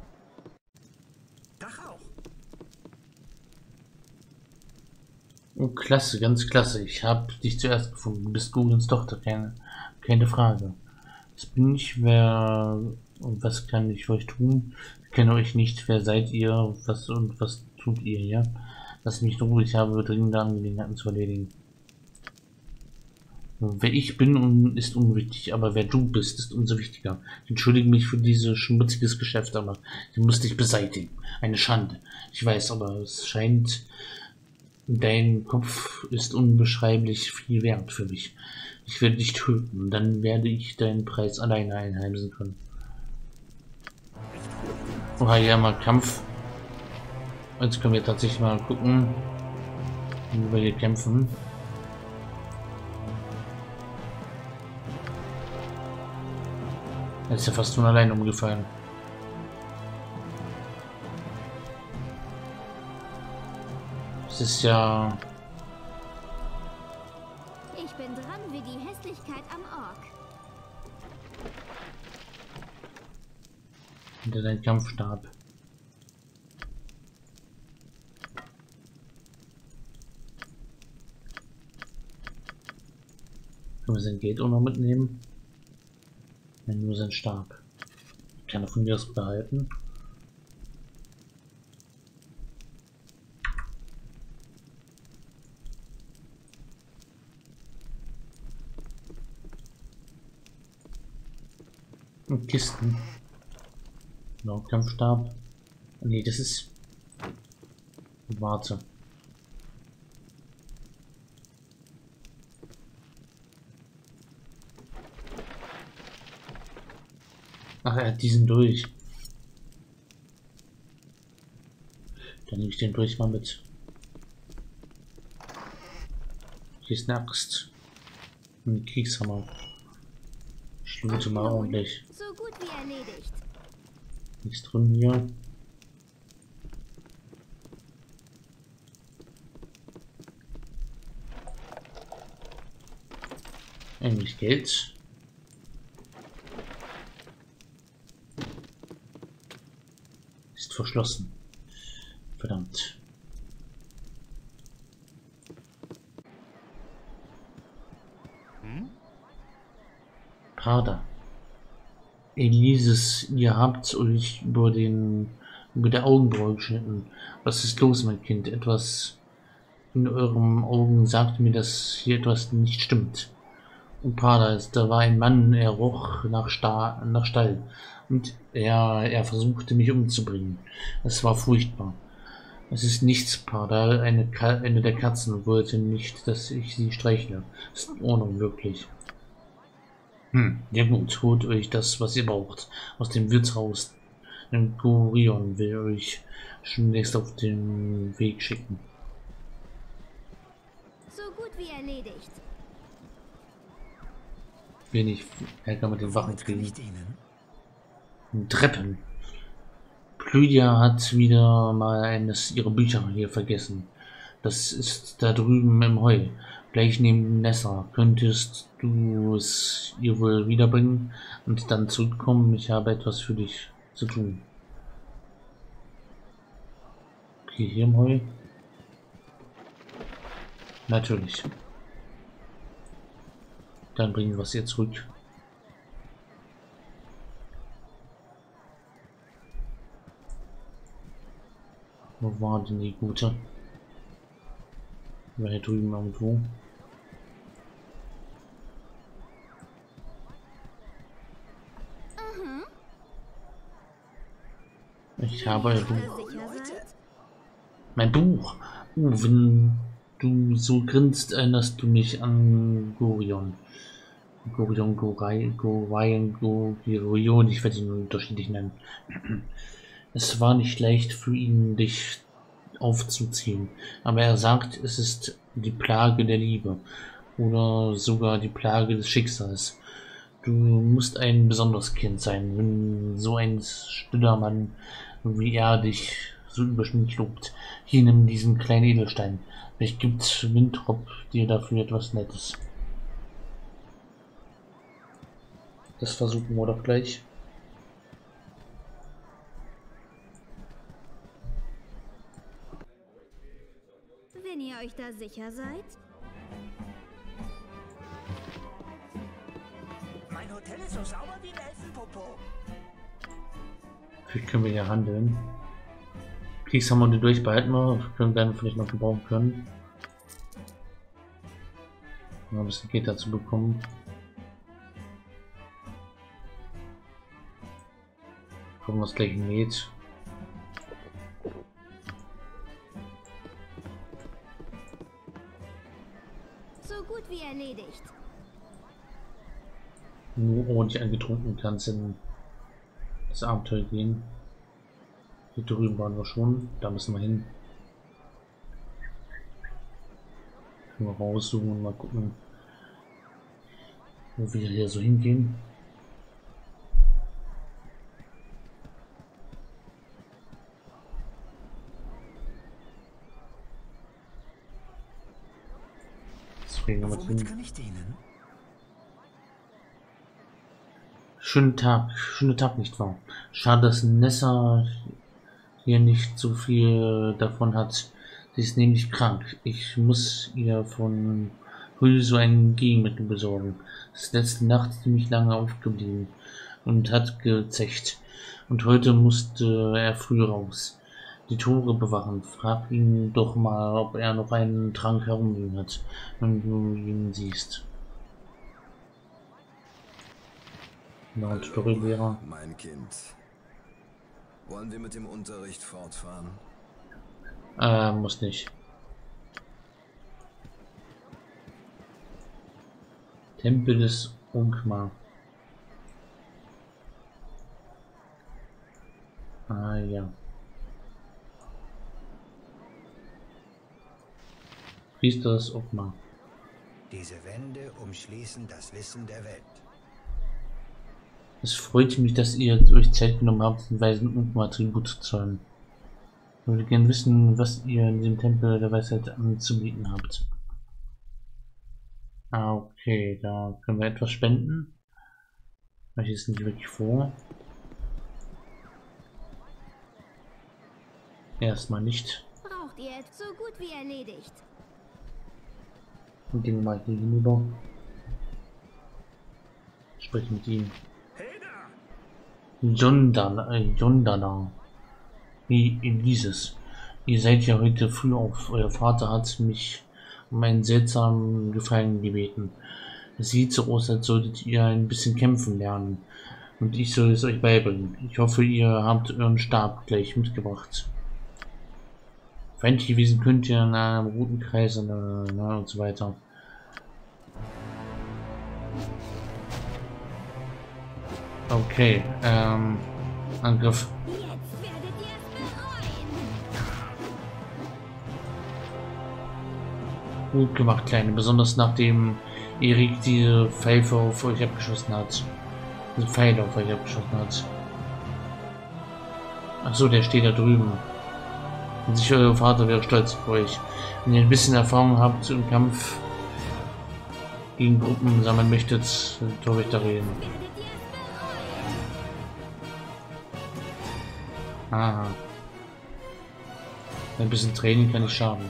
Oh, klasse, ganz klasse. Ich habe dich zuerst gefunden. Du bist Gudruns Tochter, keine Frage. Was bin ich, wer und was kann ich für euch tun? Ich kenne euch nicht. Wer seid ihr? Was und was tut ihr hier? Lass mich in Ruhe. Ich habe dringende Angelegenheiten zu erledigen. Wer ich bin, ist unwichtig, aber wer du bist, ist umso wichtiger. Ich entschuldige mich für dieses schmutziges Geschäft, aber ich muss dich beseitigen. Eine Schande. Ich weiß, aber es scheint, dein Kopf ist unbeschreiblich viel wert für mich. Ich werde dich töten, dann werde ich deinen Preis alleine einheimsen können. Oha, ja, mal Kampf. Jetzt können wir tatsächlich mal gucken, wie wir hier kämpfen. Er ist ja fast von allein umgefallen. Es ist ja...
Ich bin dran wie die Hässlichkeit am Ork.
Hinter dein Kampfstab. Können wir sein Geld auch noch mitnehmen? Nein, nur sein Stab. Kann er von mir aus behalten? Und Kisten. Genau, Kampfstab. Nee, das ist... Warte. Ach, er hat diesen durch. Dann nehme ich den Dolch mal mit. Hier ist eine Axt. Ein Kriegshammer. Schlute mal ordentlich.
So gut wie erledigt.
Nichts drin hier. Eigentlich Geld. Ist verschlossen. Verdammt. Pader. Elises, ihr habt euch über der Augenbraue geschnitten. Was ist los, mein Kind? Etwas in euren Augen sagt mir, dass hier etwas nicht stimmt. Und Pader, da war ein Mann, er roch nach Stall. Und er versuchte mich umzubringen. Es war furchtbar. Es ist nichts, Pader. Eine der Katzen wollte nicht, dass ich sie streichle. Ist in Ordnung, wirklich. Ja gut, holt euch das, was ihr braucht. Aus dem Wirtshaus. Ein Gorion will euch schon nächst auf den Weg schicken.
So gut wie erledigt.
Wenig Ärger mit den Wachen kriegen. Treppen. Lydia hat wieder mal ihrer Bücher hier vergessen. Das ist da drüben im Heu. Gleich neben Nessa. Könntest du es ihr wohl wiederbringen und dann zurückkommen? Ich habe etwas für dich zu tun. Okay, hier im Heu. Natürlich. Dann bringen wir es ihr zurück. Wo war denn die gute? War hier drüben irgendwo. Ich habe ein Buch. Mein Buch. Wenn du so grinst, erinnerst du mich an Gorion. Gorion, ich werde ihn unterschiedlich nennen. Es war nicht leicht für ihn, dich aufzuziehen, aber er sagt, es ist die Plage der Liebe oder sogar die Plage des Schicksals. Du musst ein besonderes Kind sein, wenn so ein stiller Mann wie er dich so überschnittlich lobt. Hier nimm diesen kleinen Edelstein. Vielleicht gibt Winthrop dir dafür etwas Nettes. Das versuchen wir doch gleich.
Wenn ihr euch da sicher seid.
Mein Hotel ist so sauber wie ein Elfenpopo.
Vielleicht können wir hier handeln. Kriegshammer und die durchbehalten wir. Können wir vielleicht noch gebrauchen können. Mal ein bisschen Geld dazu bekommen. Gucken, was gleich näht.
So gut wie erledigt.
Nur ordentlich angetrunken kannst in das Abenteuer gehen. Hier drüben waren wir schon. Da müssen wir hin. Können wir raussuchen und mal gucken, wo wir hier so hingehen.
Womit kann ich dienen?
Schöner Tag, nicht wahr? Schade, dass Nessa hier nicht so viel davon hat. Sie ist nämlich krank. Ich muss ihr von früh so ein Gegenmittel besorgen. Es ist letzte Nacht ziemlich lange aufgeblieben und hat gezecht. Und heute musste er früh raus. Die Tore bewachen. Frag ihn doch mal, ob er noch einen Trank herumliegen hat, wenn du ihn siehst.
Hallo,
Storylehrer.
mein Kind. Wollen wir mit dem Unterricht fortfahren?
Muss nicht. Tempel des Unkma. Ah ja. Liest das auch mal.
Diese Wände umschließen das Wissen der Welt.
Es freut mich, dass ihr euch Zeit genommen habt, den Weisen Unken Tribut zu zahlen. Ich würde gerne wissen, was ihr in dem Tempel der Weisheit anzubieten habt. Ah, okay, da können wir etwas spenden. Ich jetzt nicht wirklich vor. Erstmal nicht.
Braucht ihr es so gut wie erledigt.
Und gehen wir mal hier hinüber. Sprechen mit ihm. Jondana. Wie in dieses. Ihr seid ja heute früh auf. Euer Vater hat mich um einen seltsamen Gefallen gebeten. Es sieht so aus, als solltet ihr ein bisschen kämpfen lernen. Und ich soll es euch beibringen. Ich hoffe, ihr habt euren Stab gleich mitgebracht. Feindliche Wesen könnt ihr in einem roten Kreis und so weiter. Okay, Angriff.
Jetzt werdet ihr es bereuen.
Gut gemacht, Kleine. Besonders nachdem Erik diese Pfeife auf euch abgeschossen hat. Diese Pfeile auf euch abgeschossen hat. Achso, der steht da drüben. Und sicher, euer Vater wäre stolz auf euch. Wenn ihr ein bisschen Erfahrung habt im Kampf gegen Gruppen sammeln möchtet, darf ich da reden. Aha. Ein bisschen Training kann nicht schaden.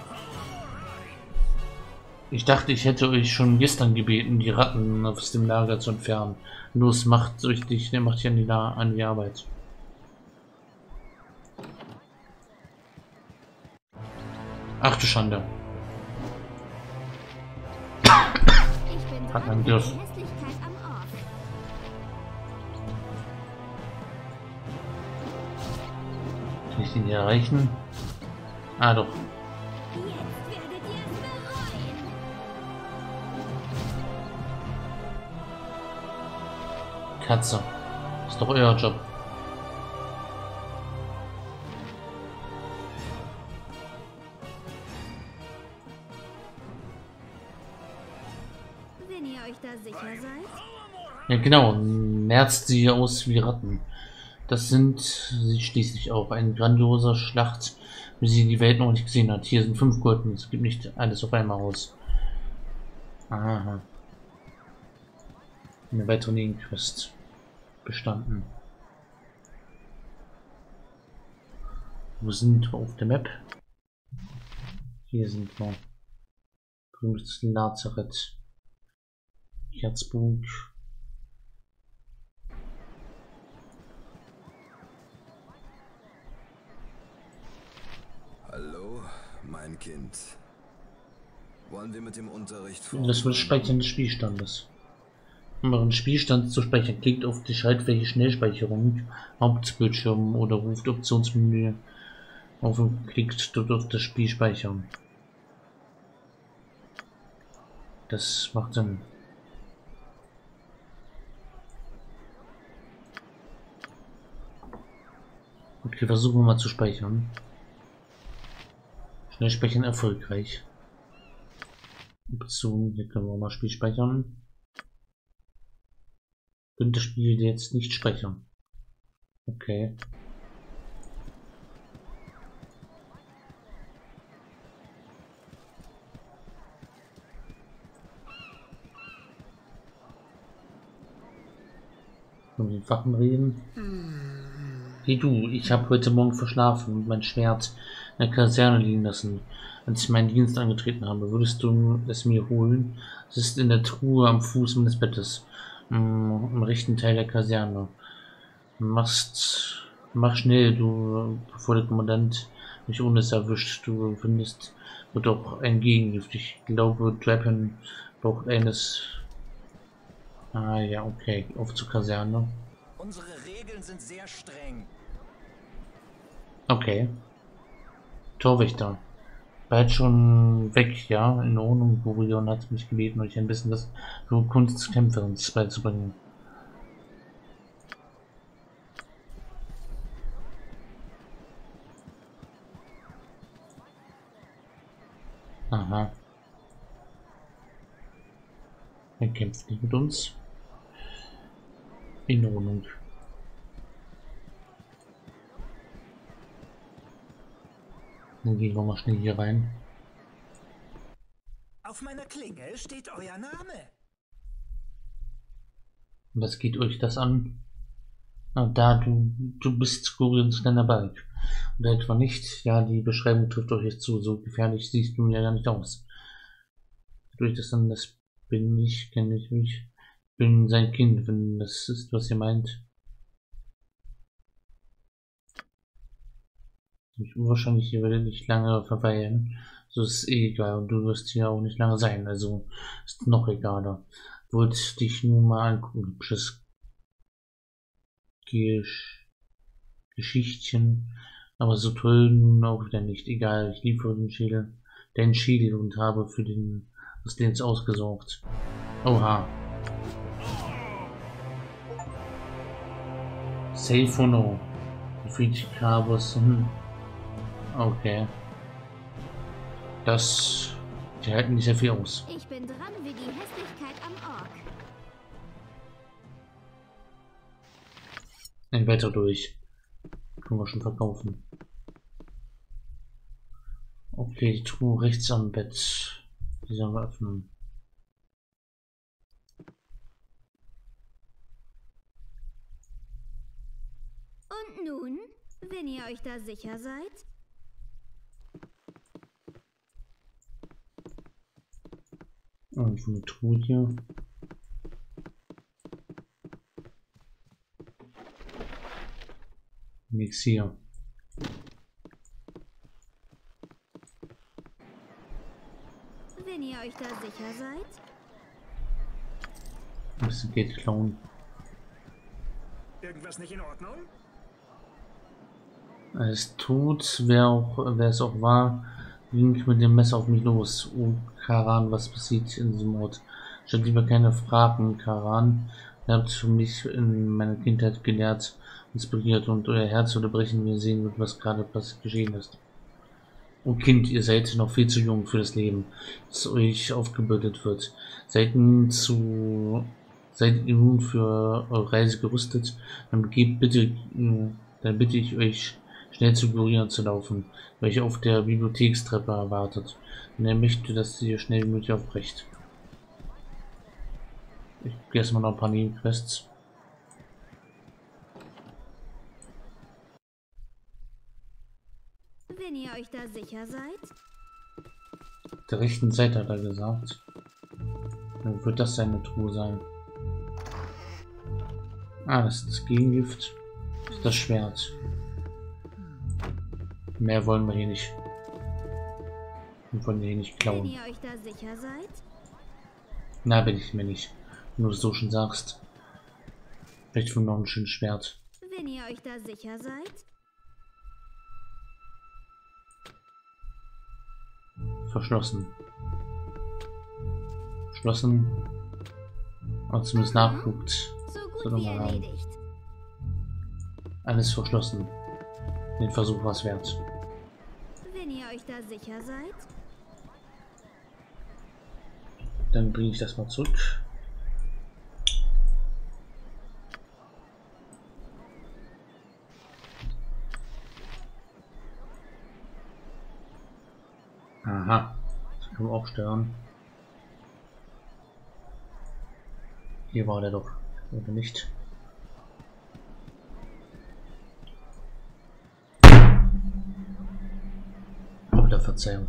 Ich dachte, ich hätte euch schon gestern gebeten, die Ratten aus dem Lager zu entfernen. Los, macht euch nicht, macht hier an die Arbeit. Ach du Schande. Hat man Griff.
Hässlichkeit am Ork.
Kann ich ihn hier erreichen? Ah doch.
Jetzt werdet ihr es bereuen.
Katze. Ist doch euer Job.
Wenn ihr euch da sicher seid.
Ja genau, nerzt sie aus wie Ratten. Das sind sie schließlich auch. Eine grandiose Schlacht, wie sie die Welt noch nicht gesehen hat. Hier sind 5 Gurten. Es gibt nicht alles auf einmal aus. Aha. Eine weitere Nebenquest bestanden. Wo sind wir auf der Map? Hier sind wir. Berühmtes Lazarett. Herzburg.
Hallo, mein Kind. Wollen wir mit dem Unterricht
Das wird das Speichern des Spielstandes. Um euren Spielstand zu speichern, klickt auf die Schaltfläche Schnellspeicherung, Hauptbildschirm oder ruft Optionsmenü auf und klickt dort auf das Spiel speichern. Das macht Sinn. Okay, versuchen wir mal zu speichern. Schnell speichern erfolgreich. Option, hier können wir mal Spiel speichern. Könnte das Spiel jetzt nicht speichern. Okay. Mit den Wachen reden. Hey du, ich habe heute Morgen verschlafen und mein Schwert in der Kaserne liegen lassen, als ich meinen Dienst angetreten habe. Würdest du es mir holen? Es ist in der Truhe am Fuß meines Bettes, im rechten Teil der Kaserne. Mach schnell, du, bevor der Kommandant mich ohne es erwischt. Du findest wird auch ein Gegengift. Ich glaube, Drapen braucht eines. Ah ja, okay, auf zur Kaserne.
Unsere Regeln sind sehr streng.
Okay. Torwächter. Bald schon weg, ja, in Ordnung. Burion hat mich gebeten, euch ein bisschen das für Kunstkämpfe uns beizubringen. Aha. Er kämpft nicht mit uns. In Ordnung. Dann gehen wir mal schnell hier rein.
Auf meiner Klingel steht euer Name.
Was geht euch das an? Ah, da, du bist Gurions kleiner Balk. Oder etwa nicht? Ja, die Beschreibung trifft euch jetzt zu. So gefährlich siehst du mir ja gar nicht aus. Durch das dann, das bin ich, kenne ich mich. Bin sein Kind, wenn das ist, was ihr meint. Ich wahrscheinlich hier werde nicht lange verweilen. So ist eh egal. Und du wirst hier auch nicht lange sein. Also ist noch egaler. Wollte dich nur mal angucken. Hübsches Geschichtchen. Aber so toll nun auch wieder nicht. Egal, ich liefere den Schädel. Deinen Schädel und habe für den was den jetzt ausgesorgt. Oha. Safe or no? Defeat Carbos. Okay. Die halten nicht sehr viel aus.
Ich bin dran wie die Hässlichkeit am Ork.
Ein weiter durch. Können wir schon verkaufen. Okay, die Truhe rechts am Bett. Die sollen wir öffnen.
Und nun, wenn ihr euch da sicher seid?
Und eine Truhe hier. Nix hier.
Wenn ihr euch da sicher seid?
Ein bisschen Geld klauen.
Irgendwas nicht in Ordnung?
Es tut, wer es auch war, ging mit dem Messer auf mich los. Oh, Karan, was passiert in diesem Ort? Statt lieber keine Fragen, Karan. Ihr habt mich in meiner Kindheit gelehrt, inspiriert und euer Herz würde brechen, wenn ihr sehen würdet, was gerade geschehen ist. Oh Kind, ihr seid noch viel zu jung für das Leben, das euch aufgebürdet wird. Seid ihr nun für eure Reise gerüstet, dann bitte ich euch, schnell zu Gurion zu laufen, welcher auf der Bibliothekstreppe erwartet. Und er möchte, dass ihr schnell wie möglich aufbrecht. Ich gehe erstmal noch ein paar Nebenquests.
Wenn ihr euch da sicher seid?
Auf der rechten Seite hat er gesagt. Dann wird das seine Truhe sein. Ah, das ist das Gegengift. Das ist das Schwert. Mehr wollen wir hier nicht. Wir wollen hier nicht klauen.
Wenn ihr euch da sicher seid?
Na, bin ich mir nicht. Wenn du es so schon sagst. Vielleicht für noch ein schönes Schwert.
Wenn ihr euch da sicher seid?
Verschlossen. Verschlossen. Und zumindest nachguckt.
So gut wie erledigt.
Alles verschlossen. Den Versuch war es wert.
Wenn ihr euch da sicher seid?
Dann bringe ich das mal zurück. Aha, das können wir auch stören. Hier war der doch, oder nicht? Oder Verzeihung.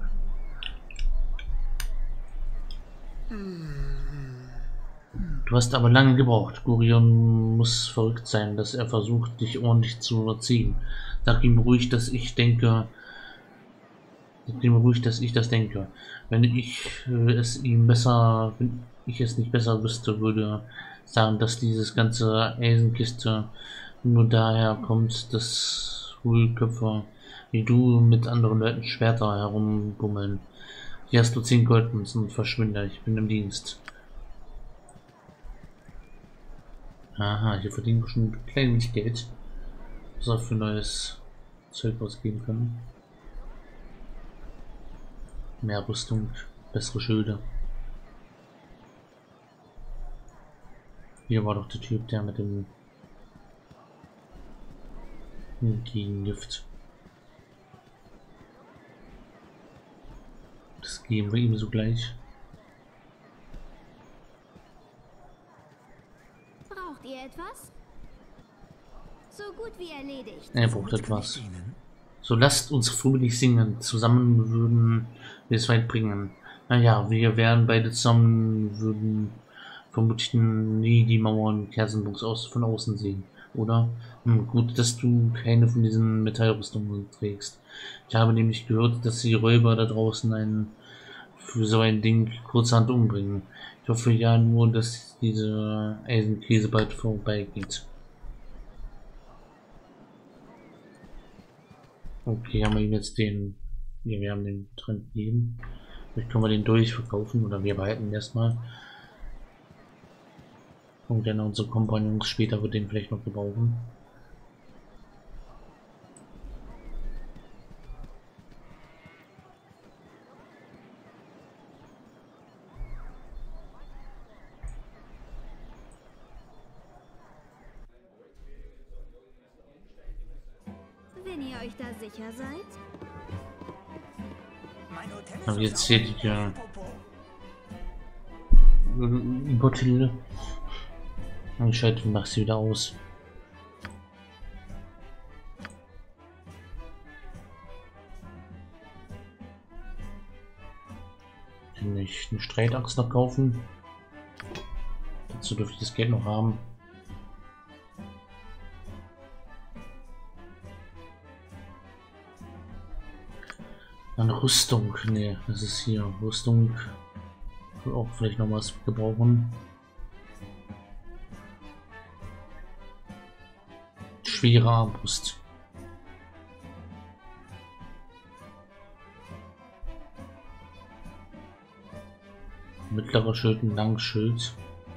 Du hast aber lange gebraucht. Gurion muss verrückt sein, dass er versucht, dich ordentlich zu erziehen. Sag ihm ruhig, dass ich denke. Sag ihm ruhig, dass ich das denke. Wenn ich es nicht besser wüsste, würde sagen, dass dieses ganze Eisenkiste nur daher kommt, dass Hohlköpfe wie du mit anderen Leuten Schwerter herumbummeln. Hier hast du 10 Goldmünzen und verschwinde. Ich bin im Dienst. Aha, hier verdienen wir schon ein klein wenig Geld. Was wir für neues Zeug ausgeben können. Mehr Rüstung, bessere Schilde. Hier war doch der Typ, der mit dem Gegengift. Das geben wir ihm sogleich.
Braucht ihr etwas? So gut wie erledigt.
Er braucht etwas. So lasst uns fröhlich singen. Zusammen würden wir es weit bringen. Naja, wir wären beide zusammen, würden vermutlich nie die Mauern Kersenburgs von außen sehen, oder? Gut, dass du keine von diesen Metallrüstungen trägst. Ich habe nämlich gehört, dass die Räuber da draußen für so ein Ding kurzerhand umbringen. Ich hoffe ja nur, dass diese Eisenkäse bald vorbeigeht. Okay, haben wir ihm jetzt den... Ja, wir haben den Trend gegeben. Vielleicht können wir den durchverkaufen oder wir behalten ihn erstmal. Und dann unsere Kompagnons später wird den vielleicht noch gebrauchen.
Wenn ihr euch da sicher seid.
Aber jetzt hier die Importhilde. Ich schalte und mach sie wieder aus. Kann ich eine Streitachs noch kaufen? Dazu dürfte ich das Geld noch haben. Eine Rüstung, ne, das ist hier Rüstung. Auch vielleicht noch was gebrauchen. Schwere Armbrust. Mittlerer Schild, ein langes Schild.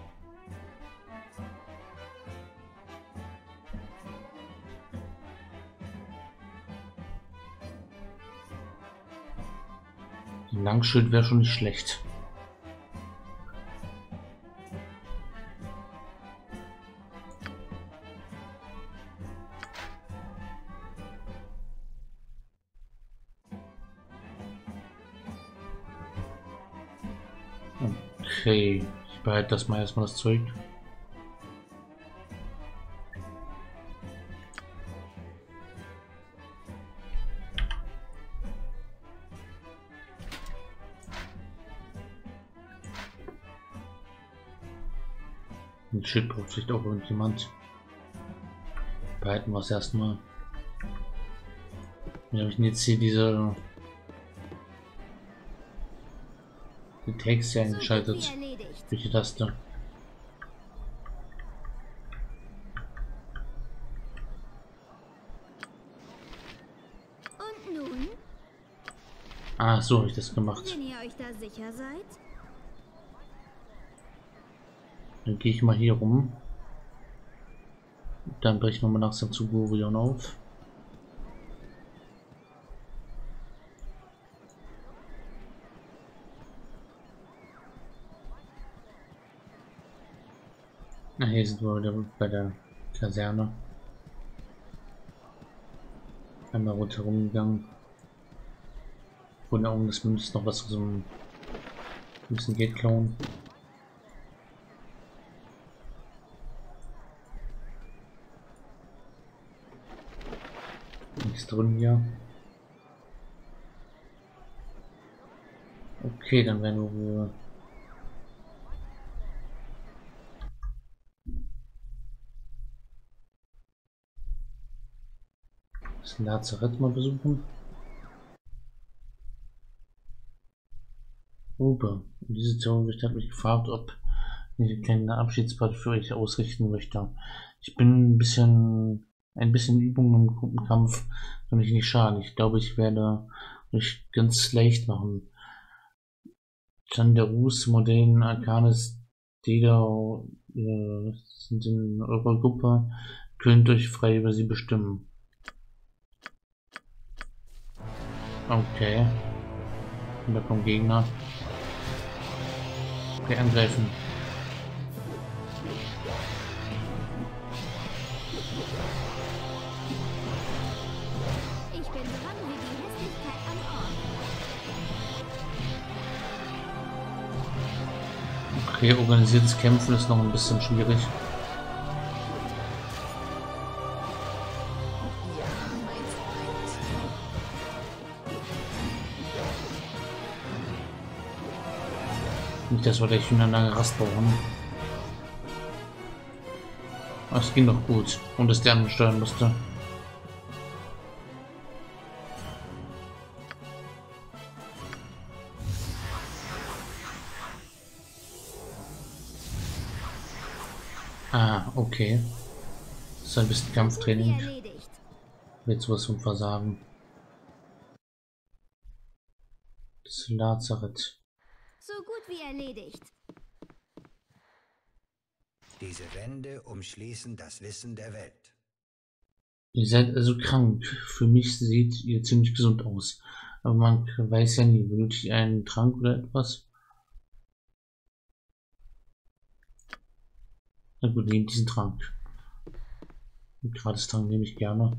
Ein Langschild wäre schon nicht schlecht. Okay, ich behalte das mal erstmal das Zeug. Ein Schild braucht vielleicht auch irgendjemand. Behalten wir es erstmal. Wie habe ich denn jetzt hier die Texte eingeschaltet? Welche Taste?
Und nun?
Ah, so habe ich das gemacht.
Wenn ihr euch da sicher seid.
Dann gehe ich mal hier rum. Dann brechen wir mal langsam zu Gorion auf. Na, hier sind wir wieder bei der Kaserne. Einmal rundherum gegangen. Von da oben des Münz noch was so ein bisschen Geld klauen. Nichts drin hier. Okay, dann werden wir das Lazarett mal besuchen. Ober. In dieser Situation hat mich gefragt, ob ich eine kleine Abschiedsparty für euch ausrichten möchte. Ich bin ein bisschen Übung im Gruppenkampf kann ich nicht schaden. Ich glaube, ich werde euch ganz leicht machen. Chanderus, Modellen, Arcanis, Deda sind in eurer Gruppe. Könnt euch frei über sie bestimmen. Okay. Und da kommen Gegner. Okay, angreifen.
Ich bin dran wie die Hässlichkeit am Ort.
Okay, organisiertes Kämpfen ist noch ein bisschen schwierig. Nicht, dass wir gleich eine lange Rast brauchen. Das ging doch gut. Und dass der andere steuern musste. Ah, okay. Das ist ein bisschen Kampftraining. Wird sowas von Versagen. Das Lazarett.
So gut wie erledigt.
Diese Wände umschließen das Wissen der Welt.
Ihr seid also krank. Für mich seht ihr ziemlich gesund aus. Aber man weiß ja nie, benötigt ihr einen Trank oder etwas? Na gut, nehmt diesen Trank. Gratis-Trank nehme ich gerne.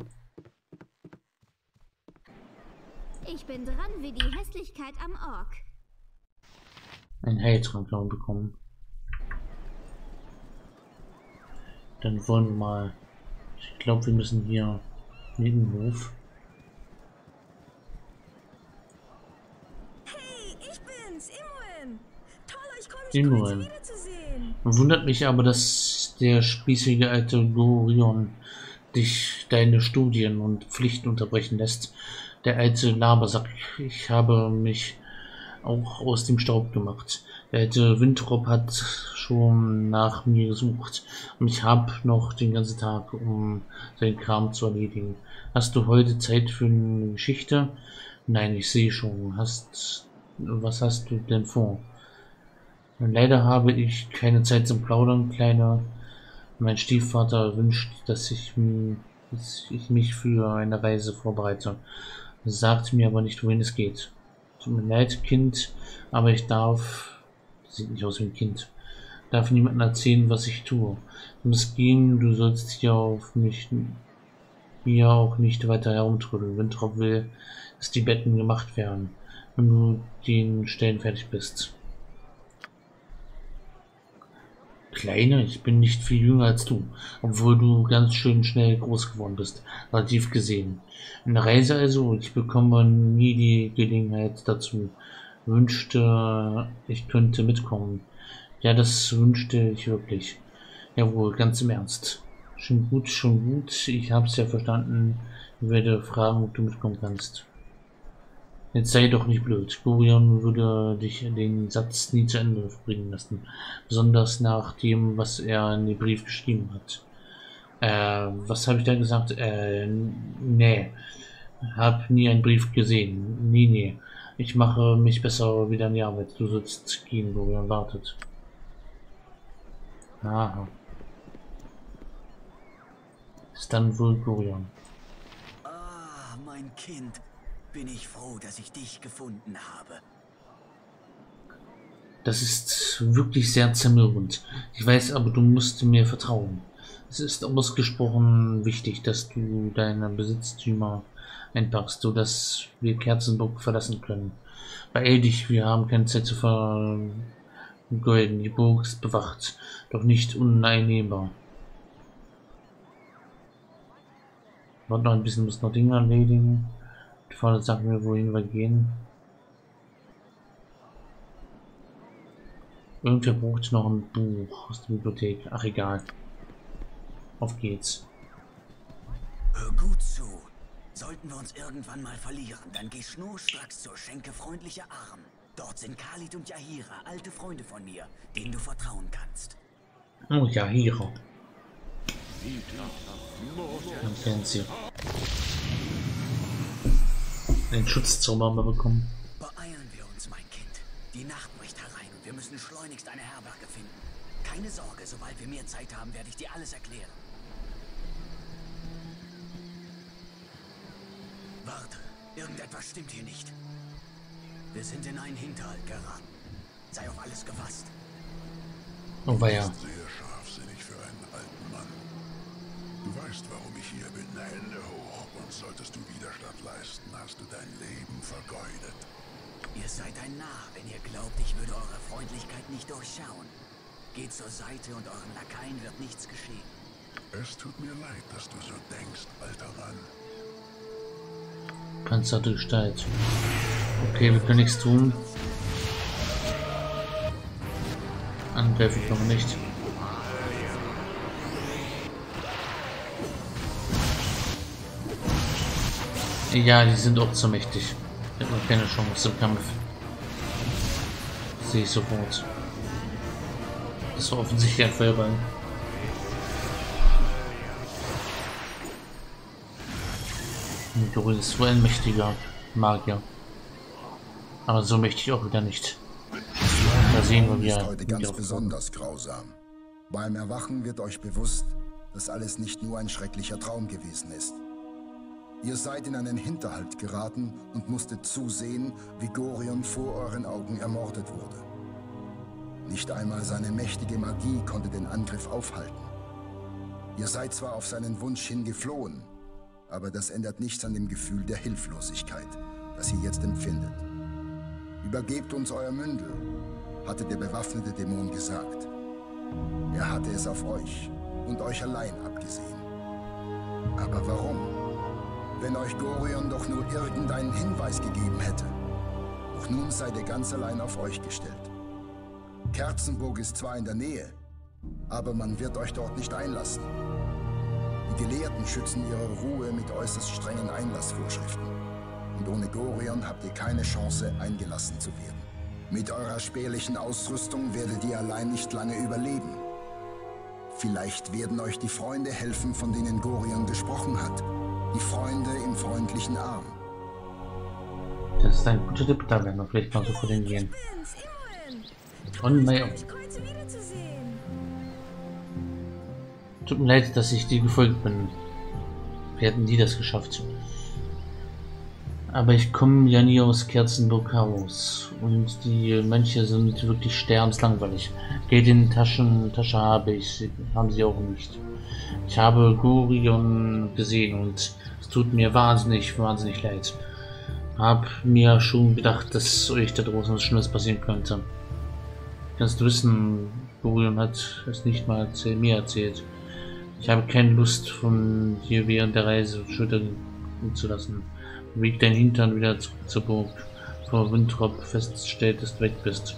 Ich bin dran wie die Hässlichkeit am Ork.
Einen Heiltrank haben wir bekommen. Dann wollen wir mal. Ich glaube, wir müssen hier neben den Hof.
Hey, ich bin's, Imoen. Toll, euch
Imoen.
wiederzusehen.
Wundert mich aber, dass der spießige alte Gorion dich deine Studien und Pflichten unterbrechen lässt. Der alte Labersack. Ich habe mich auch aus dem Staub gemacht. Der alte Windrop hat schon nach mir gesucht und ich habe noch den ganzen Tag, um seinen Kram zu erledigen. Hast du heute Zeit für eine Geschichte? Nein, ich sehe schon. Was hast du denn vor? Leider habe ich keine Zeit zum Plaudern, Kleiner. Mein Stiefvater wünscht, dass ich mich für eine Reise vorbereite. Sagt mir aber nicht, wohin es geht. Tut mir leid, Kind, aber ich darf... Sieht nicht aus wie ein Kind. Darf niemandem erzählen, was ich tue. Du musst gehen, du sollst hier auch nicht weiter herumtrödeln. Windrop will, dass die Betten gemacht werden, wenn du den Stellen fertig bist. Kleine, ich bin nicht viel jünger als du, obwohl du ganz schön schnell groß geworden bist, relativ gesehen. Eine Reise also, ich bekomme nie die Gelegenheit dazu. Wünschte, ich könnte mitkommen. Ja, das wünschte ich wirklich. Jawohl, ganz im Ernst. Schon gut, ich hab's ja verstanden. Ich werde fragen, ob du mitkommen kannst. Jetzt sei doch nicht blöd. Gorion würde dich den Satz nie zu Ende bringen lassen. Besonders nach dem, was er in den Brief geschrieben hat. Was habe ich da gesagt? Nee. Hab nie einen Brief gesehen. Nee. Ich mache mich besser wieder an die Arbeit. Du sollst gehen, Gorion wartet. Aha. Ist dann wohl Gorion.
Ah, mein Kind. Bin ich froh, dass ich dich gefunden habe.
Das ist wirklich sehr zermürbend. Ich weiß, aber du musst mir vertrauen. Es ist ausgesprochen wichtig, dass du deine Besitztümer einpackst, sodass wir Kerzenburg verlassen können. Beeil dich, wir haben keine Zeit zu vergeuden. Die Burg ist bewacht, doch nicht uneinnehmbar. Warte noch ein bisschen, muss noch Dinge erledigen. Die Vater sagt mir, wohin wir gehen. Irgendwer braucht noch ein Buch aus der Bibliothek. Ach, egal. Auf geht's.
Hör gut zu. Sollten wir uns irgendwann mal verlieren, dann geh schnurstracks zur Schenke Freundliche Arm. Dort sind Khalid und Yahira, alte Freunde von mir, denen du vertrauen kannst.
Oh, Yahira. Man kennt sie. Den Schutzzauber haben wir bekommen.
Beeilen wir uns, mein Kind. Die Nacht bricht herein und wir müssen schleunigst eine Herberge finden. Keine Sorge, sobald wir mehr Zeit haben, werde ich dir alles erklären. Warte, irgendetwas stimmt hier nicht. Wir sind in einen Hinterhalt geraten. Sei auf alles gefasst.
Oh, war ja.
Sehr scharfsinnig für einen alten Mann. Du weißt, warum ich hier bin. Hände hoch. Und solltest du wieder der Stadt leisten, hast du dein Leben vergeudet.
Ihr seid ein Narr, wenn ihr glaubt, ich würde eure Freundlichkeit nicht durchschauen. Geht zur Seite und euren Lakaien wird nichts geschehen.
Es tut mir leid, dass du so denkst, alter Mann.
Panzerte Gestalt. Okay, wir können nichts tun. Angreifen können wir nicht. Ja, die sind auch zu mächtig. Ich habe noch keine Chance im Kampf. Sehe ich sofort. Das war offensichtlich ein Feuerball. Du bist so ein mächtiger Magier. Aber so mächtig auch wieder nicht. Da sehen wir wieder.
Ist heute ganz besonders grausam. Beim Erwachen wird euch bewusst, dass alles nicht nur ein schrecklicher Traum gewesen ist. Ihr seid in einen Hinterhalt geraten und musstet zusehen, wie Gorion vor euren Augen ermordet wurde. Nicht einmal seine mächtige Magie konnte den Angriff aufhalten. Ihr seid zwar auf seinen Wunsch hin geflohen, aber das ändert nichts an dem Gefühl der Hilflosigkeit, das ihr jetzt empfindet. Übergebt uns euer Mündel, hatte der bewaffnete Dämon gesagt. Er hatte es auf euch und euch allein abgesehen. Aber warum? Wenn euch Gorion doch nur irgendeinen Hinweis gegeben hätte. Doch nun seid ihr ganz allein auf euch gestellt. Kerzenburg ist zwar in der Nähe, aber man wird euch dort nicht einlassen. Die Gelehrten schützen ihre Ruhe mit äußerst strengen Einlassvorschriften. Und ohne Gorion habt ihr keine Chance, eingelassen zu werden. Mit eurer spärlichen Ausrüstung werdet ihr allein nicht lange überleben. Vielleicht werden euch die Freunde helfen, von denen Gorion gesprochen hat. Die Freunde im freundlichen Arm.
Das ist ein guter Tipp, da werden wir vielleicht mal so vor den gehen. Und naja. Tut mir leid, dass ich dir gefolgt bin. Wir hätten die das geschafft. Aber ich komme ja nie aus Kerzenburg heraus. Und die Mönche sind wirklich sterbenslangweilig. Geld in Tasche haben sie auch nicht. Ich habe Gorion gesehen und es tut mir wahnsinnig leid. Hab mir schon gedacht, dass euch da draußen was Schlimmes passieren könnte. Kannst du wissen, Gorion hat es nicht mal mir erzählt. Ich habe keine Lust, von hier während der Reise schütteln zu lassen. Weg dein Hintern wieder zurück zur Burg, bevor Winthrop feststellt, dass du weg bist.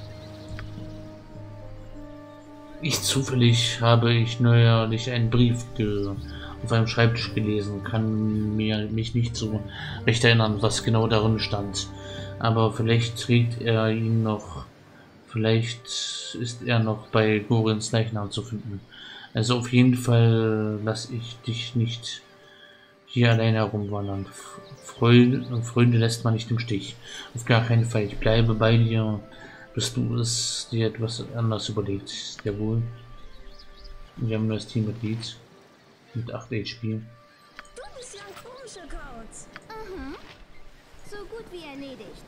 Zufällig habe ich neuerlich einen Brief auf einem Schreibtisch gelesen, kann mich nicht so recht erinnern, was genau darin stand. Aber vielleicht trägt er ihn noch, vielleicht ist er noch bei Gorions Leichnam zu finden. Also auf jeden Fall lasse ich dich nicht hier alleine herumwandern. Freunde lässt man nicht im Stich. Auf gar keinen Fall. Ich bleibe bei dir, bis du es dir etwas anders überlegst. Jawohl. Wir haben das Teammitglied mit 8 HP.
Du bist ja ein komischer Kauz. Mhm. So gut wie erledigt.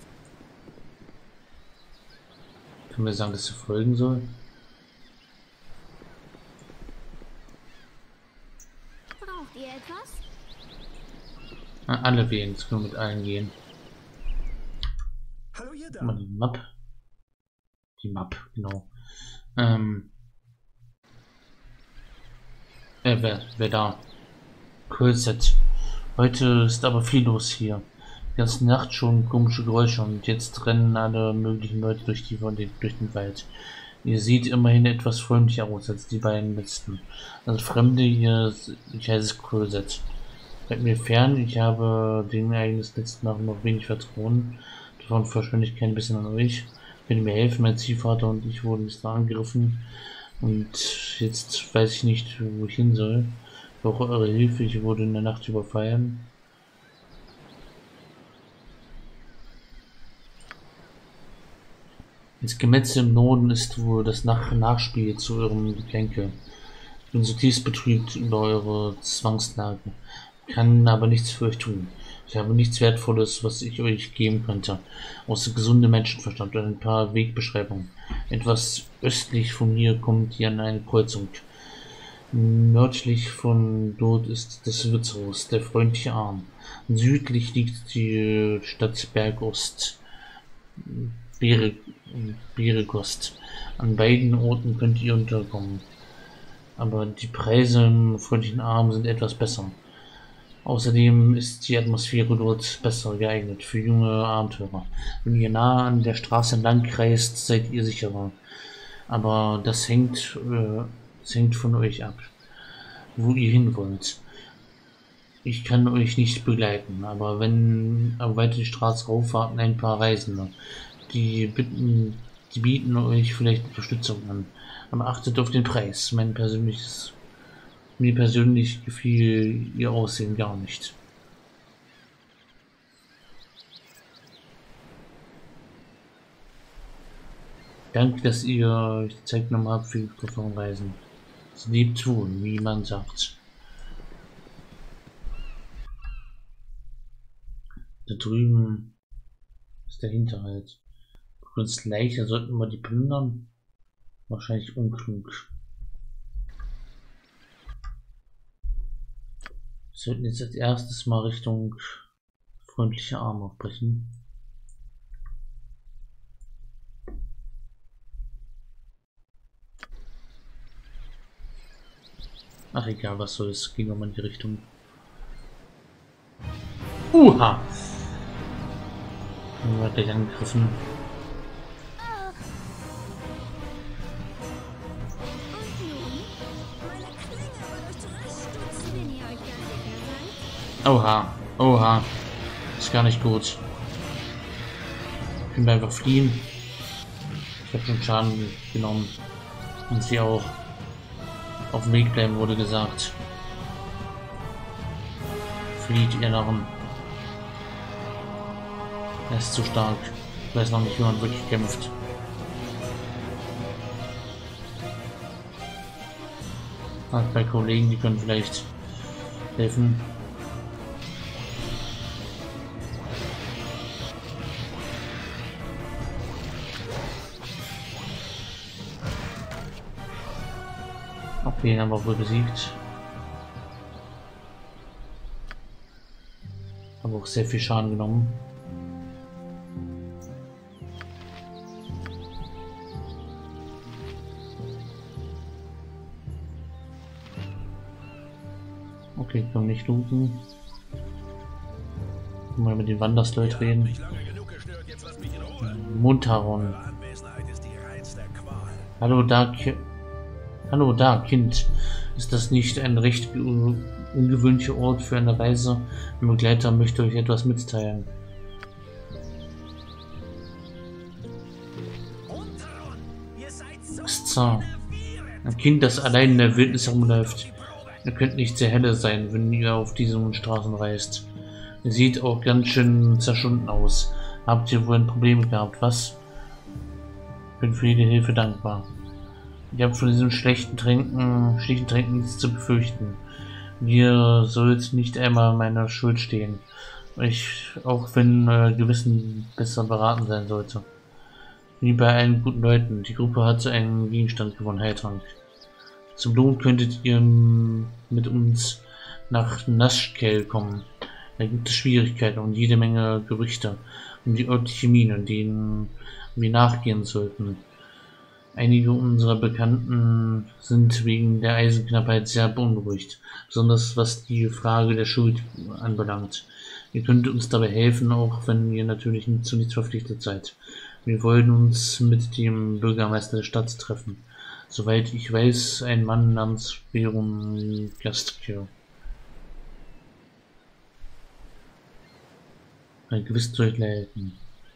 Können wir sagen, dass sie folgen soll?
Braucht ihr etwas?
Alle wählen, jetzt können wir mit allen gehen.
Hallo ihr da.
Mal die Map. Die Map, genau. Wer da? Colset. Heute ist aber viel los hier. Die ganze Nacht schon komische Geräusche und jetzt rennen alle möglichen Leute durch den Wald. Ihr seht immerhin etwas freundlicher aus als die beiden letzten. Also Fremde hier, ich heiße Colset. Bleibt mir fern, ich habe dem Ereignis letzten Mal noch wenig Vertrauen. Davon verschwende ich kein bisschen an euch. Könnt ihr mir helfen? Mein Ziehvater und ich wurden gestern angegriffen. Und jetzt weiß ich nicht, wo ich hin soll. Ich brauche eure Hilfe, ich wurde in der Nacht überfallen. Das Gemetzel im Norden ist wohl das Nachspiel zu eurem Geplänkel. Ich bin zutiefst betrübt über eure Zwangslage, kann aber nichts für euch tun. Ich habe nichts Wertvolles, was ich euch geben könnte, außer gesunde Menschenverstand und ein paar Wegbeschreibungen. Etwas östlich von hier kommt ihr an eine Kreuzung. Nördlich von dort ist das Wirtshaus, der freundliche Arm. Südlich liegt die Stadt Bergost, Beregost. An beiden Orten könnt ihr unterkommen. Aber die Preise im freundlichen Arm sind etwas besser. Außerdem ist die Atmosphäre dort besser geeignet für junge Abenteurer. Wenn ihr nah an der Straße entlang reist, seid ihr sicherer. Aber das hängt von euch ab, wo ihr hin wollt. Ich kann euch nicht begleiten, aber weiter die Straße rauf warten ein paar Reisende. Die bieten euch vielleicht Unterstützung an. Aber achtet auf den Preis. Mir persönlich gefiel ihr Aussehen gar nicht. Danke, dass ihr euch die Zeit genommen habt für die Kofferreisen. Es lebt wohl, wie man sagt. Da drüben ist der Hinterhalt. Uns Leiche sollten wir die plündern. Wahrscheinlich unklug. Wir sollten jetzt als erstes mal Richtung freundliche Arme aufbrechen. Ach egal, was soll es, ging nochmal in die Richtung. Uha! Dann wird gleich angegriffen. Oha, oha. Ist gar nicht gut. Können wir einfach fliehen. Ich habe schon Schaden genommen. Und sie auch. Auf dem Weg bleiben, wurde gesagt. Flieht, ihr Narren. Er ist zu stark. Ich weiß noch nicht, wie man wirklich kämpft. Hat bei Kollegen, die können vielleicht helfen. Den haben wir wohl besiegt. Haben auch sehr viel Schaden genommen. Okay, können wir nicht looten. Mal mit den Wandersleuten reden. Muntaron. Hallo da, Kind. Ist das nicht ein recht ungewöhnlicher Ort für eine Reise? Mein Begleiter möchte euch etwas mitteilen. Star. Ein Kind, das allein in der Wildnis herumläuft. Ihr könnt nicht sehr helle sein, wenn ihr auf diesen Straßen reist. Ihr sieht auch ganz schön zerschunden aus. Habt ihr wohl ein Problem gehabt, was? Bin für jede Hilfe dankbar. Ich habe von diesem schlechten Tränken nichts zu befürchten. Ihr sollt nicht einmal meiner Schuld stehen. Auch wenn euer Gewissen besser beraten sein sollte. Wie bei allen guten Leuten. Die Gruppe hat einen Gegenstand gewonnen, Heiltrank. Zum Lohn könntet ihr mit uns nach Naschkel kommen. Da gibt es Schwierigkeiten und jede Menge Gerüchte um die örtliche Mine, denen wir nachgehen sollten. Einige unserer Bekannten sind wegen der Eisenknappheit sehr beunruhigt, besonders was die Frage der Schuld anbelangt. Ihr könnt uns dabei helfen, auch wenn ihr natürlich zu nichts verpflichtet seid. Wir wollen uns mit dem Bürgermeister der Stadt treffen. Soweit ich weiß, ein Mann namens Berum Gastkier. Ein gewiss durchleiten.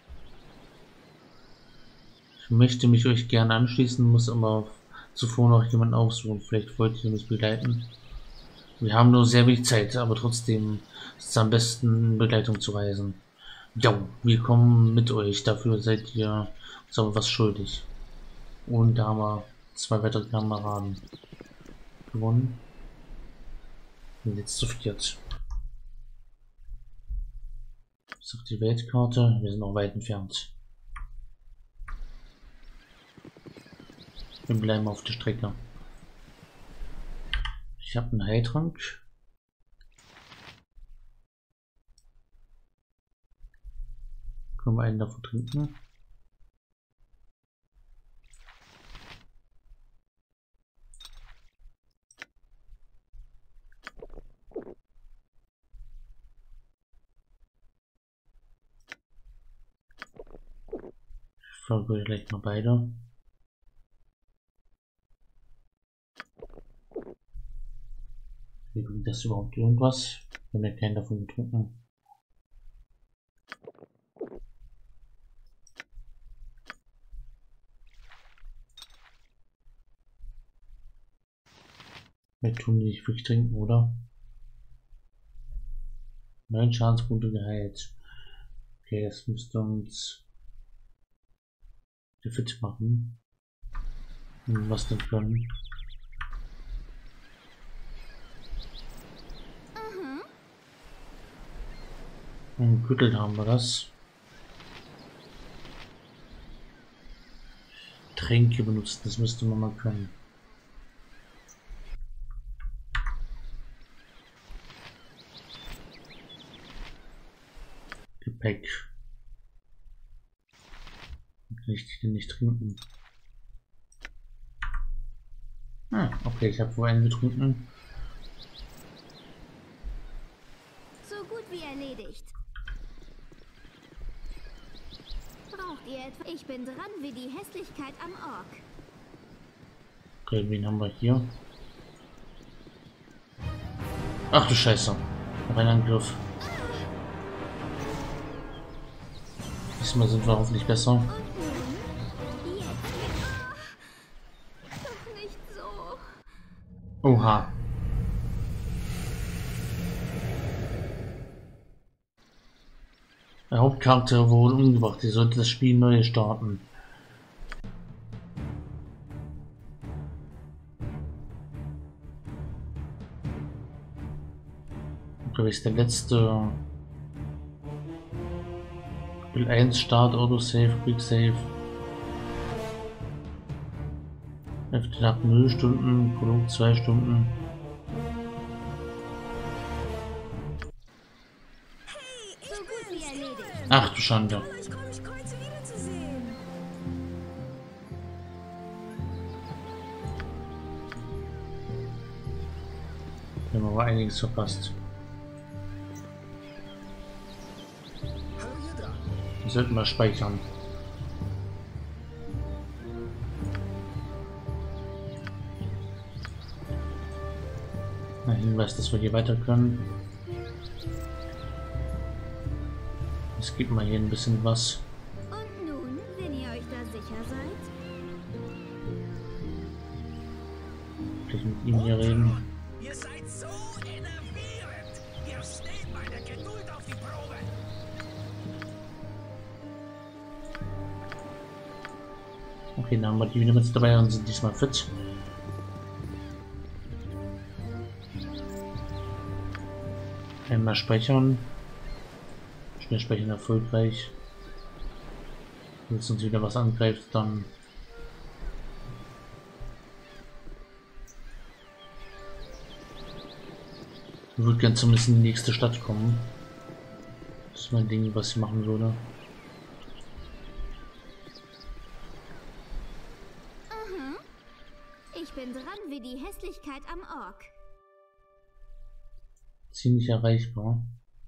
Ich möchte mich euch gerne anschließen, muss aber zuvor noch jemanden aussuchen. Vielleicht wollt ihr mich begleiten. Wir haben nur sehr wenig Zeit, aber trotzdem ist es am besten, in Begleitung zu reisen. Ja, wir kommen mit euch, dafür seid ihr uns aber was schuldig. Und da haben wir 2 weitere Kameraden gewonnen. Und jetzt zu 4. Bis auf die Weltkarte, wir sind noch weit entfernt. Wir bleiben auf der Strecke. Ich habe einen Heiltrank. Können wir einen davon trinken? Ich frage gleich mal beide. Wie bringt das überhaupt irgendwas? Wir haben ja keinen davon getrunken. Wir tun die nicht wirklich trinken, oder? 9 Schadenspunkte geheilt. Okay, das müsste uns fit machen. Was denn können? Im Gürtel haben wir das. Tränke benutzen, das müsste man mal können. Gepäck. Kann ich den nicht trinken? Okay, ich habe wohl einen getrunken.
So gut wie erledigt. Braucht ihr etwa? Ich bin dran wie die Hässlichkeit am Ork.
Okay, wen haben wir hier? Ach du Scheiße. Noch ein Angriff. Diesmal sind wir hoffentlich besser.
Doch nicht so.
Oha. Der Hauptcharakter wurde umgebracht. Ich sollte das Spiel neu starten. Okay, ist der letzte. Spiel 1 Start, Autosave, Quick Save. Tag 0 Stunden, Produkt 2 Stunden. Ach du Schande.
Ich freue mich, Kreuze wiederzusehen.
Wir haben aber einiges verpasst. Wir sollten mal speichern. Ein Hinweis, dass wir hier weiter können. Es gibt mal hier ein bisschen was.
Und nun, wenn ihr euch da sicher seid?
Vielleicht mit ihm hier reden.
Ihr seid so enervierend. Ihr stellt meine Geduld auf die Probe.
Okay, dann haben wir die wieder mit dabei und sind diesmal fit. Einmal speichern. Schnell speichern erfolgreich. Wenn es uns wieder was angreift, dann ich würde gerne zumindest in die nächste Stadt kommen. Das ist mein Ding, was ich machen würde.
Ich bin dran wie die Hässlichkeit am Ork.
Ziemlich erreichbar.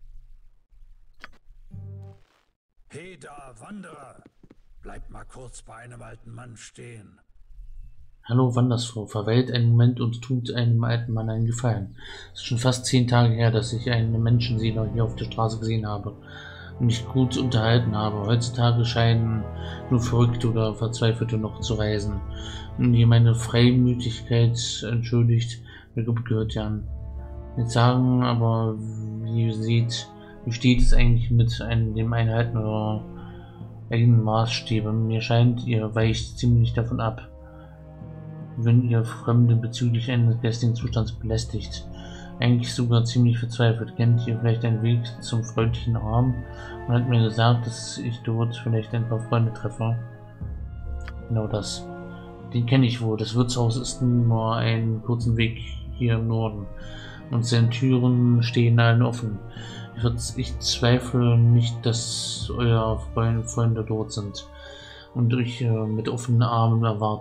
Hey da, Wanderer! Bleibt mal kurz bei einem alten Mann stehen.
Hallo Wandersfrau, verweilt einen Moment und tut einem alten Mann einen Gefallen. Es ist schon fast 10 Tage her, dass ich einen Menschenseele hier auf der Straße gesehen habe und mich gut unterhalten habe. Heutzutage scheinen nur Verrückte oder Verzweifelte noch zu reisen. Und hier meine Freimütigkeit entschuldigt, mir gehört ja an. Jetzt sagen aber, wie ihr seht, wie steht es eigentlich mit dem Einhalten eurer eigenen Maßstäbe? Mir scheint, ihr weicht ziemlich davon ab, wenn ihr Fremde bezüglich eines geistigen Zustands belästigt. Eigentlich sogar ziemlich verzweifelt. Kennt ihr vielleicht einen Weg zum freundlichen Arm? Man hat mir gesagt, dass ich dort vielleicht ein paar Freunde treffe. Genau das. Den kenne ich wohl. Das Wirtshaus ist nur einen kurzen Weg hier im Norden. Und seine Türen stehen allen offen. Ich zweifle nicht, dass eure Freunde dort sind und euch mit offenen Armen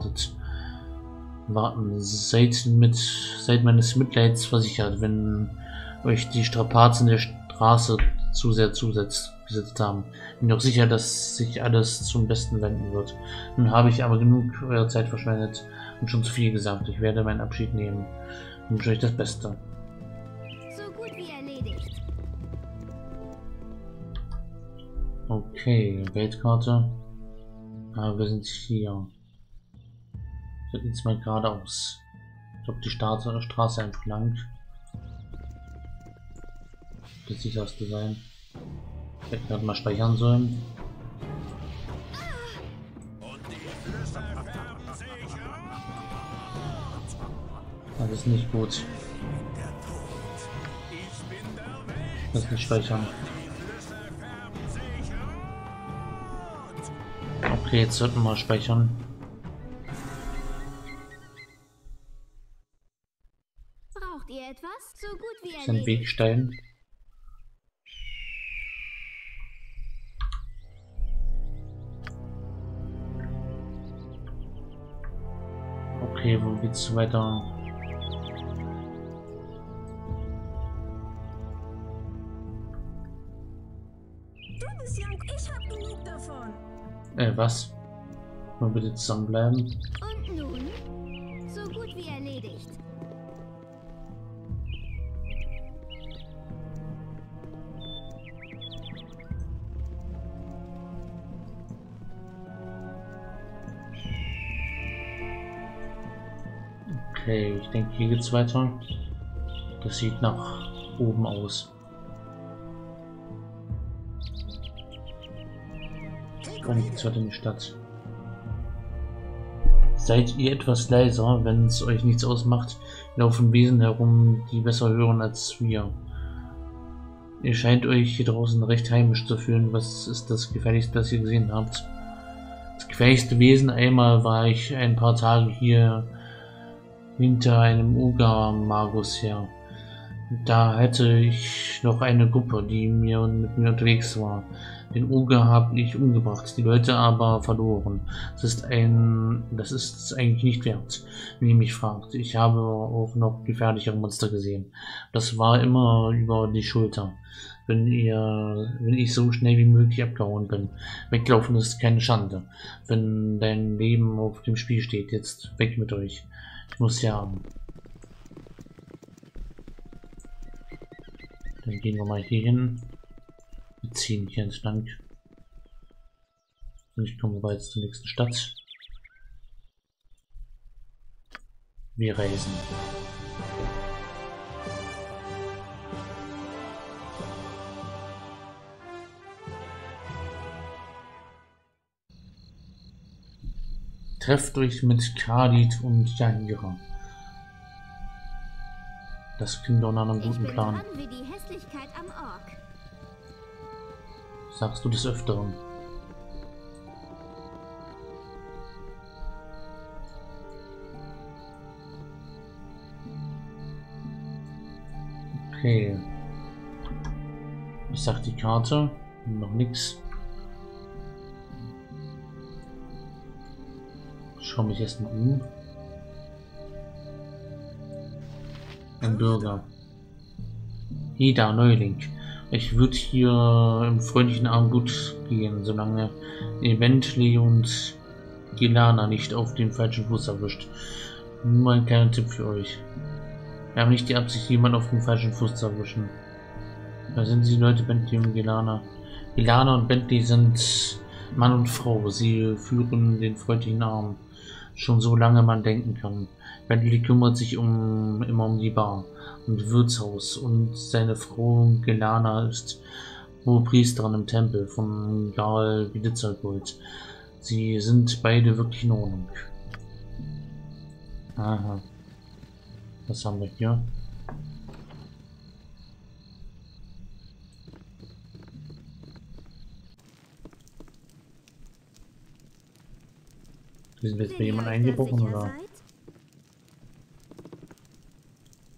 warten. Seid meines Mitleids versichert, wenn euch die Strapazen der Straße zu sehr gesetzt haben. Bin auch sicher, dass sich alles zum Besten wenden wird. Nun habe ich aber genug eure Zeit verschwendet und schon zu viel gesagt. Ich werde meinen Abschied nehmen und wünsche euch das Beste.
So gut wie erledigt.
Okay, Weltkarte. Wir sind hier. Das sieht jetzt mal geradeaus. Ich glaube, die Straße einfach lang. Das sieht aus zu sein. Ich hätte gerade mal speichern sollen. Das ist nicht gut. Das nicht speichern. Okay, jetzt sollten wir mal speichern.
Braucht ihr etwas? So gut wie
Das ist ein Wegstein. Okay, wo geht's weiter?
Du bist Young, ich hab genug davon.
Was? Mal bitte zusammenbleiben.
Und nun? So gut wie erledigt.
Okay, ich denke, hier geht's weiter. Das sieht nach oben aus. Und geht's weiter in die Stadt. Seid ihr etwas leiser, wenn es euch nichts ausmacht, laufen Wesen herum, die besser hören als wir. Ihr scheint euch hier draußen recht heimisch zu fühlen. Was ist das Gefährlichste, das ihr gesehen habt? Das gefährlichste Wesen, einmal war ich ein paar Tage hier hinter einem Uga-Magus her. Da hatte ich noch eine Gruppe, die mit mir unterwegs war. Den Uga habe ich umgebracht, die Leute aber verloren. Das ist eigentlich nicht wert, wenn ihr mich fragt. Ich habe auch noch gefährlichere Monster gesehen. Das war immer über die Schulter. Wenn ich so schnell wie möglich abgehauen bin. Weglaufen ist keine Schande. Wenn dein Leben auf dem Spiel steht, jetzt weg mit euch. Ich muss ja. Dann gehen wir mal hier hin. Wir ziehen hier entlang. Und ich komme jetzt zur nächsten Stadt. Wir reisen. Trefft euch mit Khalid und Yahira. Das klingt doch nach einem guten Plan.
Wie die Hässlichkeit am Ork.
Sagst du des Öfteren? Okay. Was sagt die Karte? Noch nichts. Schau mich erstmal um. Ein Bürger. Jeder Neuling. Ich würde hier im freundlichen Arm gut gehen, solange ihr Bentley und Gilana nicht auf den falschen Fuß erwischt. Nur ein kleiner Tipp für euch. Wir haben nicht die Absicht, jemanden auf den falschen Fuß zu erwischen. Da sind die Leute Bentley und Gilana. Gilana und Bentley sind Mann und Frau. Sie führen den freundlichen Arm. Schon so lange man denken kann. Bentley kümmert sich immer um die Bar und Wirtshaus und seine Frau Gilana ist hohe Priesterin im Tempel von Gal Glitzergold. Sie sind beide wirklich in Ordnung. Aha. Was haben wir hier? Sind wir jetzt bei jemand eingebrochen oder?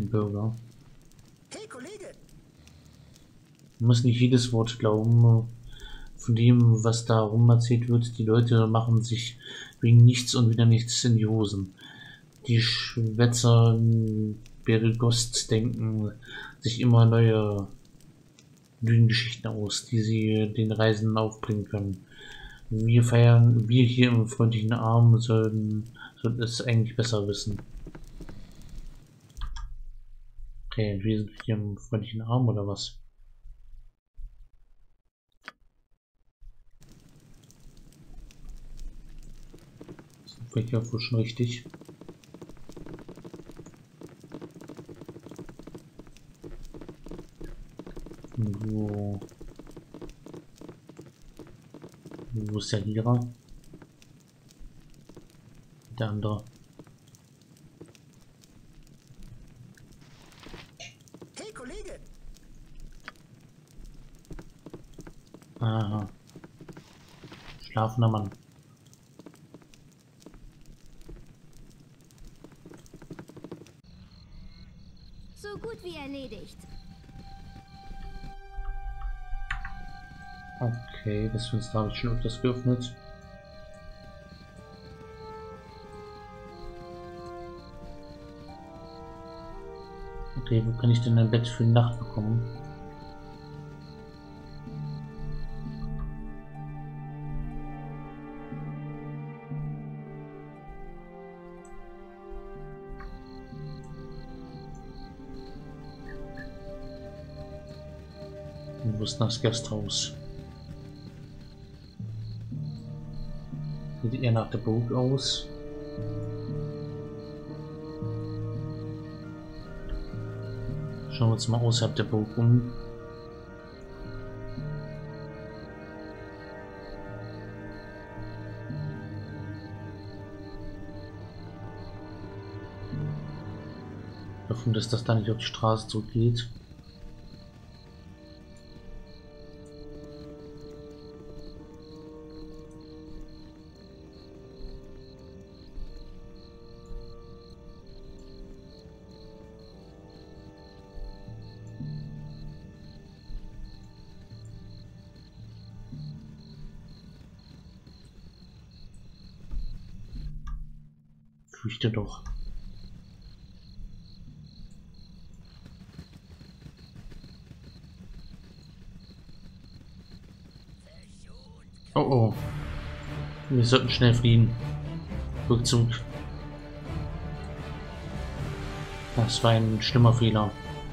den Bürger.
Hey, Kollege!
Man muss nicht jedes Wort glauben von dem, was da rum erzählt wird. Die Leute machen sich wegen nichts und wieder nichts in die Hosen. Die Schwätzer Beregost denken sich immer neue Lügengeschichten aus, die sie den Reisenden aufbringen können. Wir hier im freundlichen Arm sollten es eigentlich besser wissen. Okay, wir sind hier im freundlichen Arm oder was? Das ist ja wohl schon richtig. Wo ist der Lira? Der andere.
Hey, Kollege!
Aha. Schlafender Mann.
So gut wie erledigt.
Okay, das Fenster habe ich schon öfters geöffnet. Okay, wo kann ich denn ein Bett für die Nacht bekommen? Wo ist das Gasthaus? Sieht eher nach der Burg aus. Schauen wir uns mal außerhalb der Burg um. Davon, dass das da nicht auf die Straße zurückgeht. Fürchte doch. Oh oh. Wir sollten schnell fliehen. Rückzug. Das war ein schlimmer Fehler.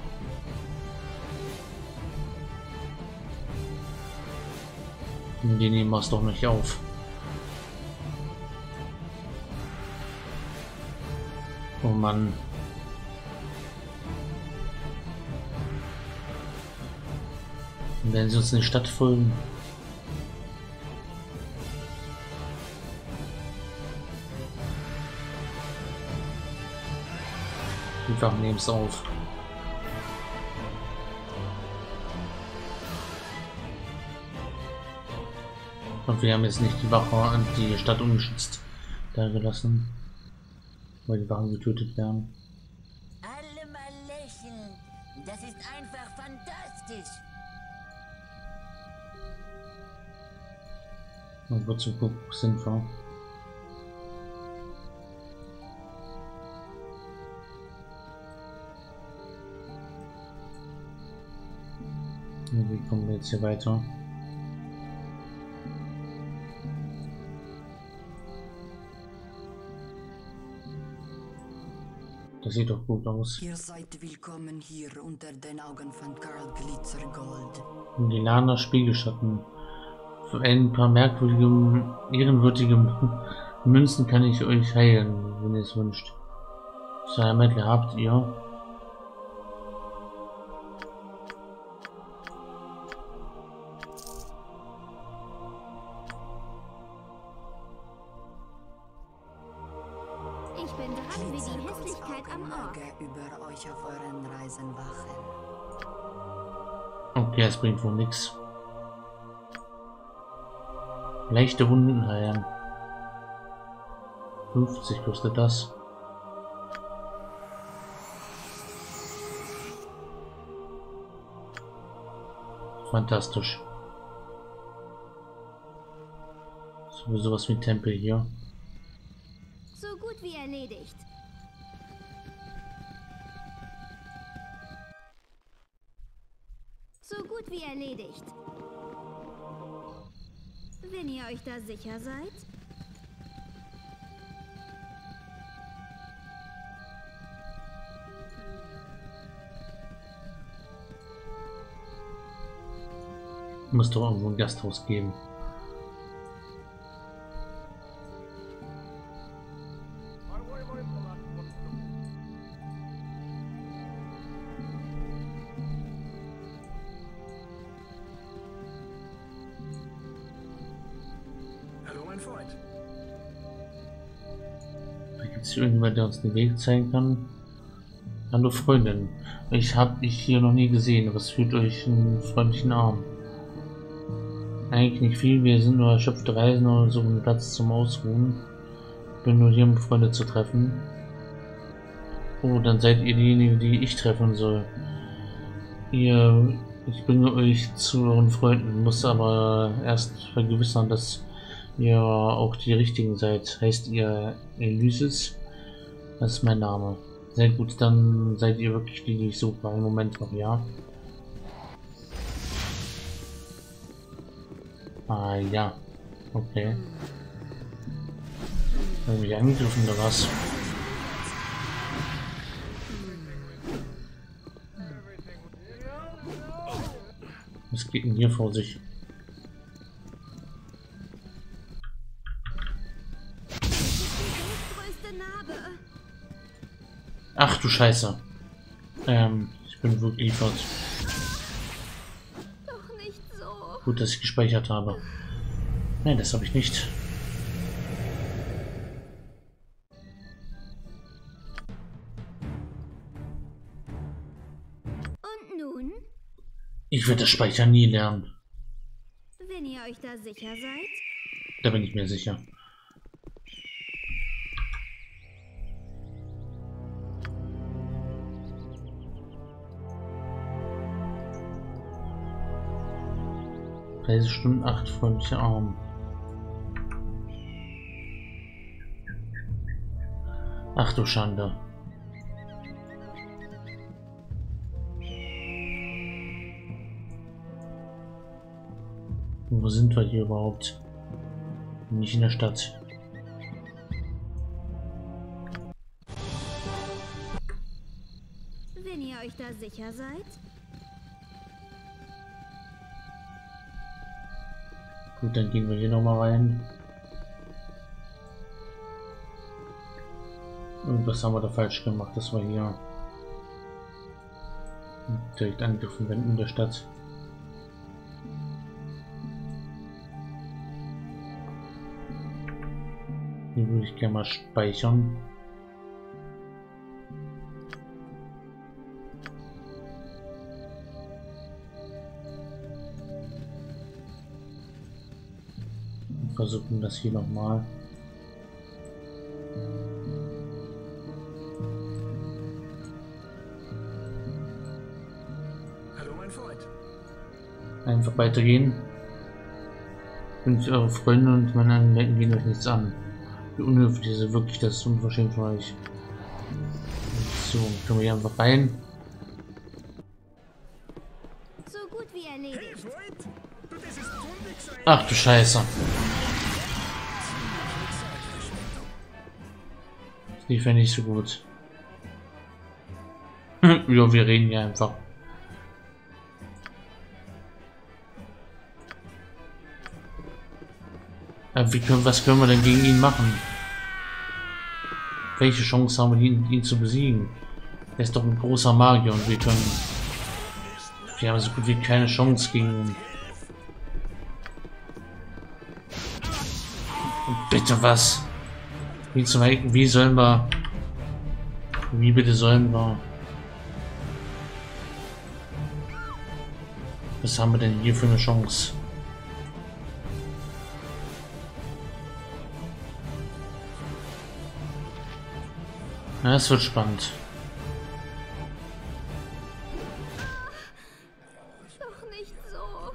Den nehmen wir es doch nicht auf. Oh Mann. Werden sie uns in die Stadt folgen? Einfach nehmen es auf. Und wir haben jetzt nicht die Wache und die Stadt ungeschützt da gelassen, weil die Wachen getötet werden.
Alle mal lächeln. Das ist einfach fantastisch.
Und wozu sind wir? Wie kommen wir jetzt hier weiter? Das sieht doch gut aus.
Ihr seid willkommen hier unter den Augen von Karl Glitzergold.
Lilaner Spiegelschatten. Für ein paar merkwürdige, ehrenwürdige Münzen kann ich euch heilen, wenn ihr es wünscht. Heilmittel habt ihr?
Ich bin dran wie die Hässlichkeit am Ort.
Über euch auf euren Reisen wachen.
Okay, es bringt wohl nichts. Leichte Wunden heilen. 50 kostet das. Fantastisch. Sowas wie Tempel hier.
So gut wie erledigt. So gut wie erledigt. Wenn ihr euch da sicher seid.
Muss doch irgendwo ein Gasthaus geben.
Hallo, mein Freund.
Da gibt es irgendjemand, der uns den Weg zeigen kann. Hallo Freundin, ich habe dich hier noch nie gesehen. Was fühlt euch einen freundlichen Arm? Eigentlich nicht viel, wir sind nur erschöpfte Reisende und suchen Platz zum Ausruhen. Bin nur hier, um Freunde zu treffen. Oh, dann seid ihr diejenige, die ich treffen soll. Ich bringe euch zu euren Freunden, muss aber erst vergewissern, dass ihr auch die richtigen seid. Heißt ihr Elysis? Das ist mein Name. Sehr gut, dann seid ihr wirklich die, die ich suche. Einen Moment noch, ja. Ah, ja. Okay. Haben wir angegriffen oder was? Was geht denn hier vor sich? Ach du Scheiße. Ich bin wohl geliefert.
Doch nicht so.
Gut, dass ich gespeichert habe. Nein, das habe ich nicht.
Und nun?
Ich werde das Speichern nie lernen.
Wenn ihr euch da sicher seid?
Da bin ich mir sicher. Stunden 8 freundliche Arm. Ach du Schande. Wo sind wir hier überhaupt? Nicht in der Stadt.
Wenn ihr euch da sicher seid?
Gut, dann gehen wir hier nochmal rein. Und was haben wir da falsch gemacht? Das war hier direkt angegriffen werden in der Stadt. Hier würde ich gerne mal speichern. Versuchen das hier nochmal.
Hallo, mein Freund.
Einfach weitergehen. Sind eure Freunde und meine Anmerkungen gehen euch nichts an. Wie unhöflich ist wirklich, das ist unverschämt von euch. So, können wir hier einfach rein.
So gut wie erledigt.
Ach du Scheiße. Das lief ja nicht so gut. Ja, wir reden ja einfach. Was können wir denn gegen ihn machen? Welche Chance haben wir, ihn zu besiegen? Er ist doch ein großer Magier und wir haben so gut wie keine Chance gegen ihn. Und bitte was? Wie sollen wir... Wie bitte sollen wir... Was haben wir denn hier für eine Chance? Na, es wird spannend.
Doch nicht so.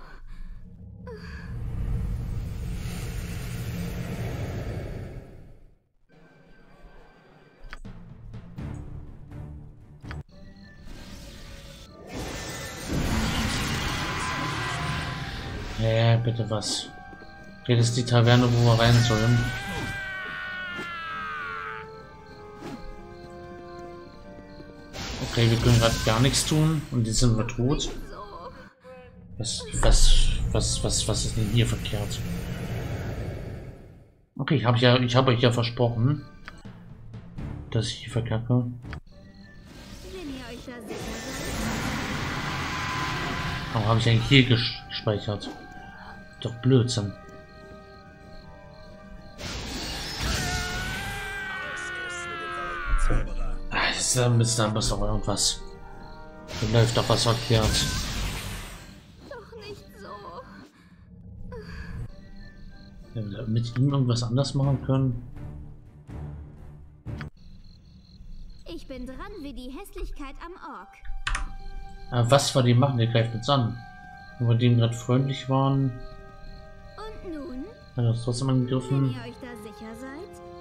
Bitte was? Okay, das ist die Taverne, wo wir rein sollen. Okay, wir können gerade gar nichts tun und jetzt sind wir tot. Was ist denn hier verkehrt? Okay, ich habe euch ja versprochen, dass ich hier verkacke. Warum habe ich eigentlich hier gespeichert? Doch Blödsinn. Da muss doch irgendwas. Da läuft doch was verkehrt.
Doch nicht so.
Ja, wir mit ihm irgendwas anders machen können.
Ich bin dran wie die Hässlichkeit am Ork.
Aber was wir dem machen, der greift uns an. Wenn wir dem gerade freundlich waren.
Und nun?
Hat er uns trotzdem angegriffen.
Wenn ihr euch da sicher seid?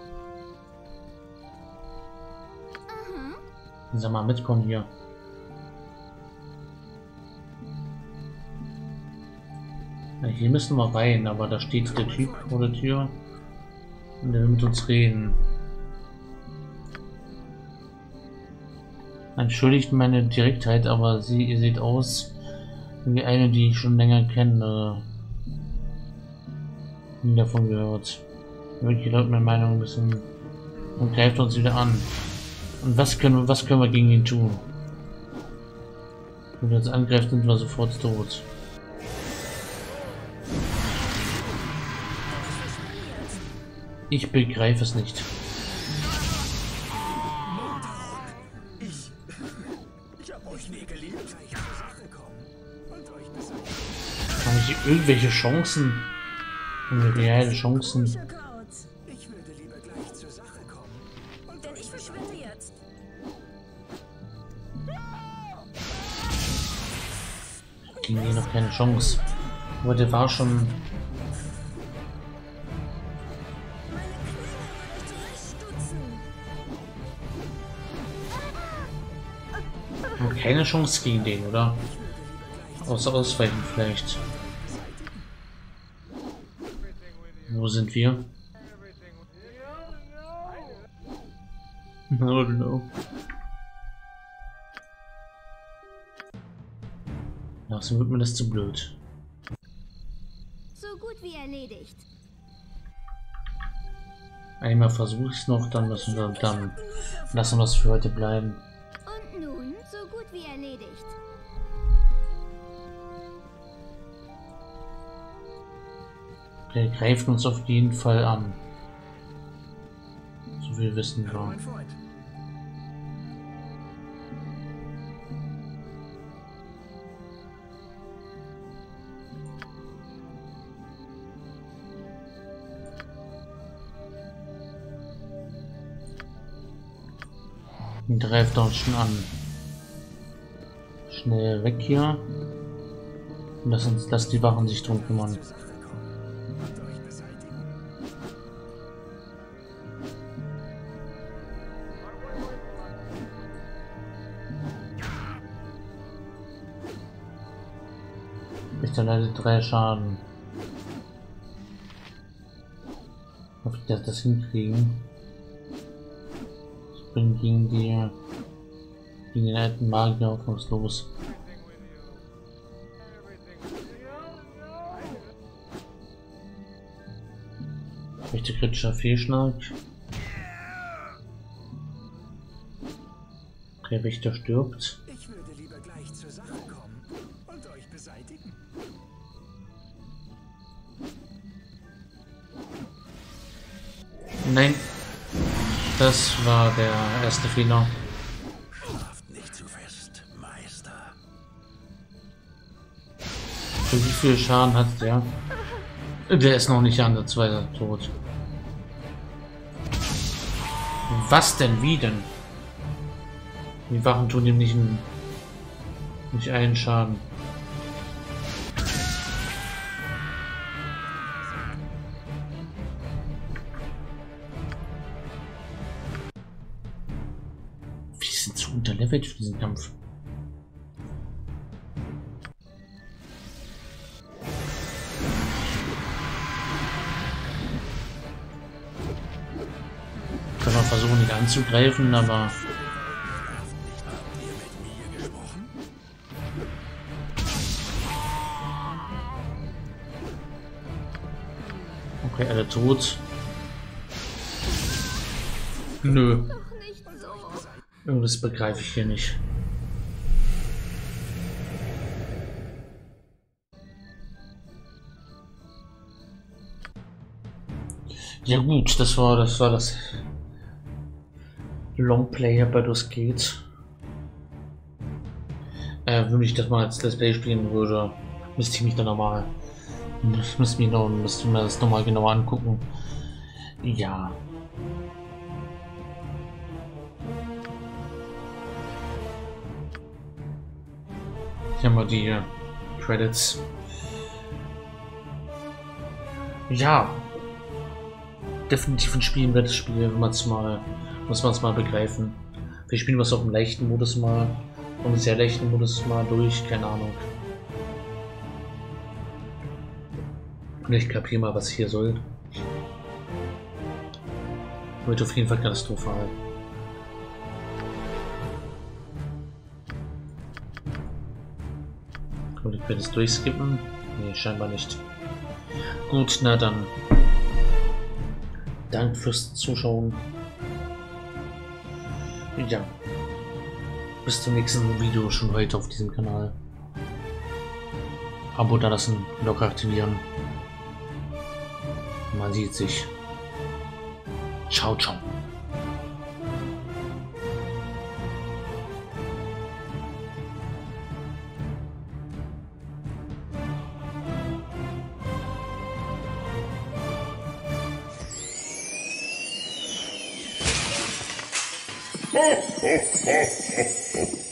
Sag mal, mitkommen hier. Ja, hier müssen wir rein, aber da steht der Typ vor der Tür und der will mit uns reden. Entschuldigt meine Direktheit, aber ihr seht aus wie eine, die ich schon länger kenne. Nie davon gehört. Wirklich laut meiner Meinung ein bisschen und greift uns wieder an. Und was können wir gegen ihn tun? Wenn er uns angreift, sind wir sofort tot. Ich begreife es nicht.
Ich hab euch nie geliebt.
Habe ich irgendwelche Chancen? Reelle Chancen?
Ich würde lieber gleich zur Sache kommen. Denn ich verschwinde jetzt.
Gegen ihn noch keine Chance. Aber der war schon. Keine Chance gegen den, oder? Außer ausweichen vielleicht. Wo sind wir? Oh no. Langsam wird mir das zu blöd.
So gut wie erledigt.
Einmal versuche ich es noch, dann lassen wir es für heute bleiben.
Und nun so gut wie erledigt.
Der greift uns auf jeden Fall an. So viel wissen wir. Und greift uns schon an. Schnell weg hier. Und lass die Wachen sich drum kümmern. Ich da leider 3 Schaden. Ich hoffe, dass das hinkriegen. Ich bin gegen den alten Magier hoffnungslos. Echte kritischer Fehlschlag. Okay, Wächter stirbt.
Ich würde lieber gleich zur Sache kommen und euch beseitigen.
Nein, das war der erste Fehler.
Schlaft nicht zu fest, Meister.
Für wie viel Schaden hat der? Der ist noch nicht an der zweite tot. Was denn? Wie denn? Die Wachen tun ihm nicht einen Schaden. Wir sind zu unterlevelt für diesen Kampf. versuchen, nicht anzugreifen, aber... Okay, alle tot. Nö. Irgendwas begreife ich hier nicht. Ja gut, das war das Longplay hier bei Baldur's Gate. Wenn ich das mal als Let's Play spielen würde, müsste ich mich dann nochmal, müsste mir das nochmal genauer angucken. Ja. Hier haben wir die Credits. Ja. Definitiv ein spielenswertes Spiel, wenn man es mal, muss man es mal begreifen. Wir spielen was auf dem leichten Modus mal, auf dem sehr leichten Modus mal durch, keine Ahnung. Und ich kapiere mal, was hier soll. Wird auf jeden Fall katastrophal. Und ich werde es durchskippen? Nee, scheinbar nicht. Gut, na dann. Danke fürs Zuschauen. Ja. Bis zum nächsten Video schon heute auf diesem Kanal. Abo da lassen, Glocke aktivieren. Man sieht sich. Ciao, ciao.
Ho, ho, ho, ho, ho.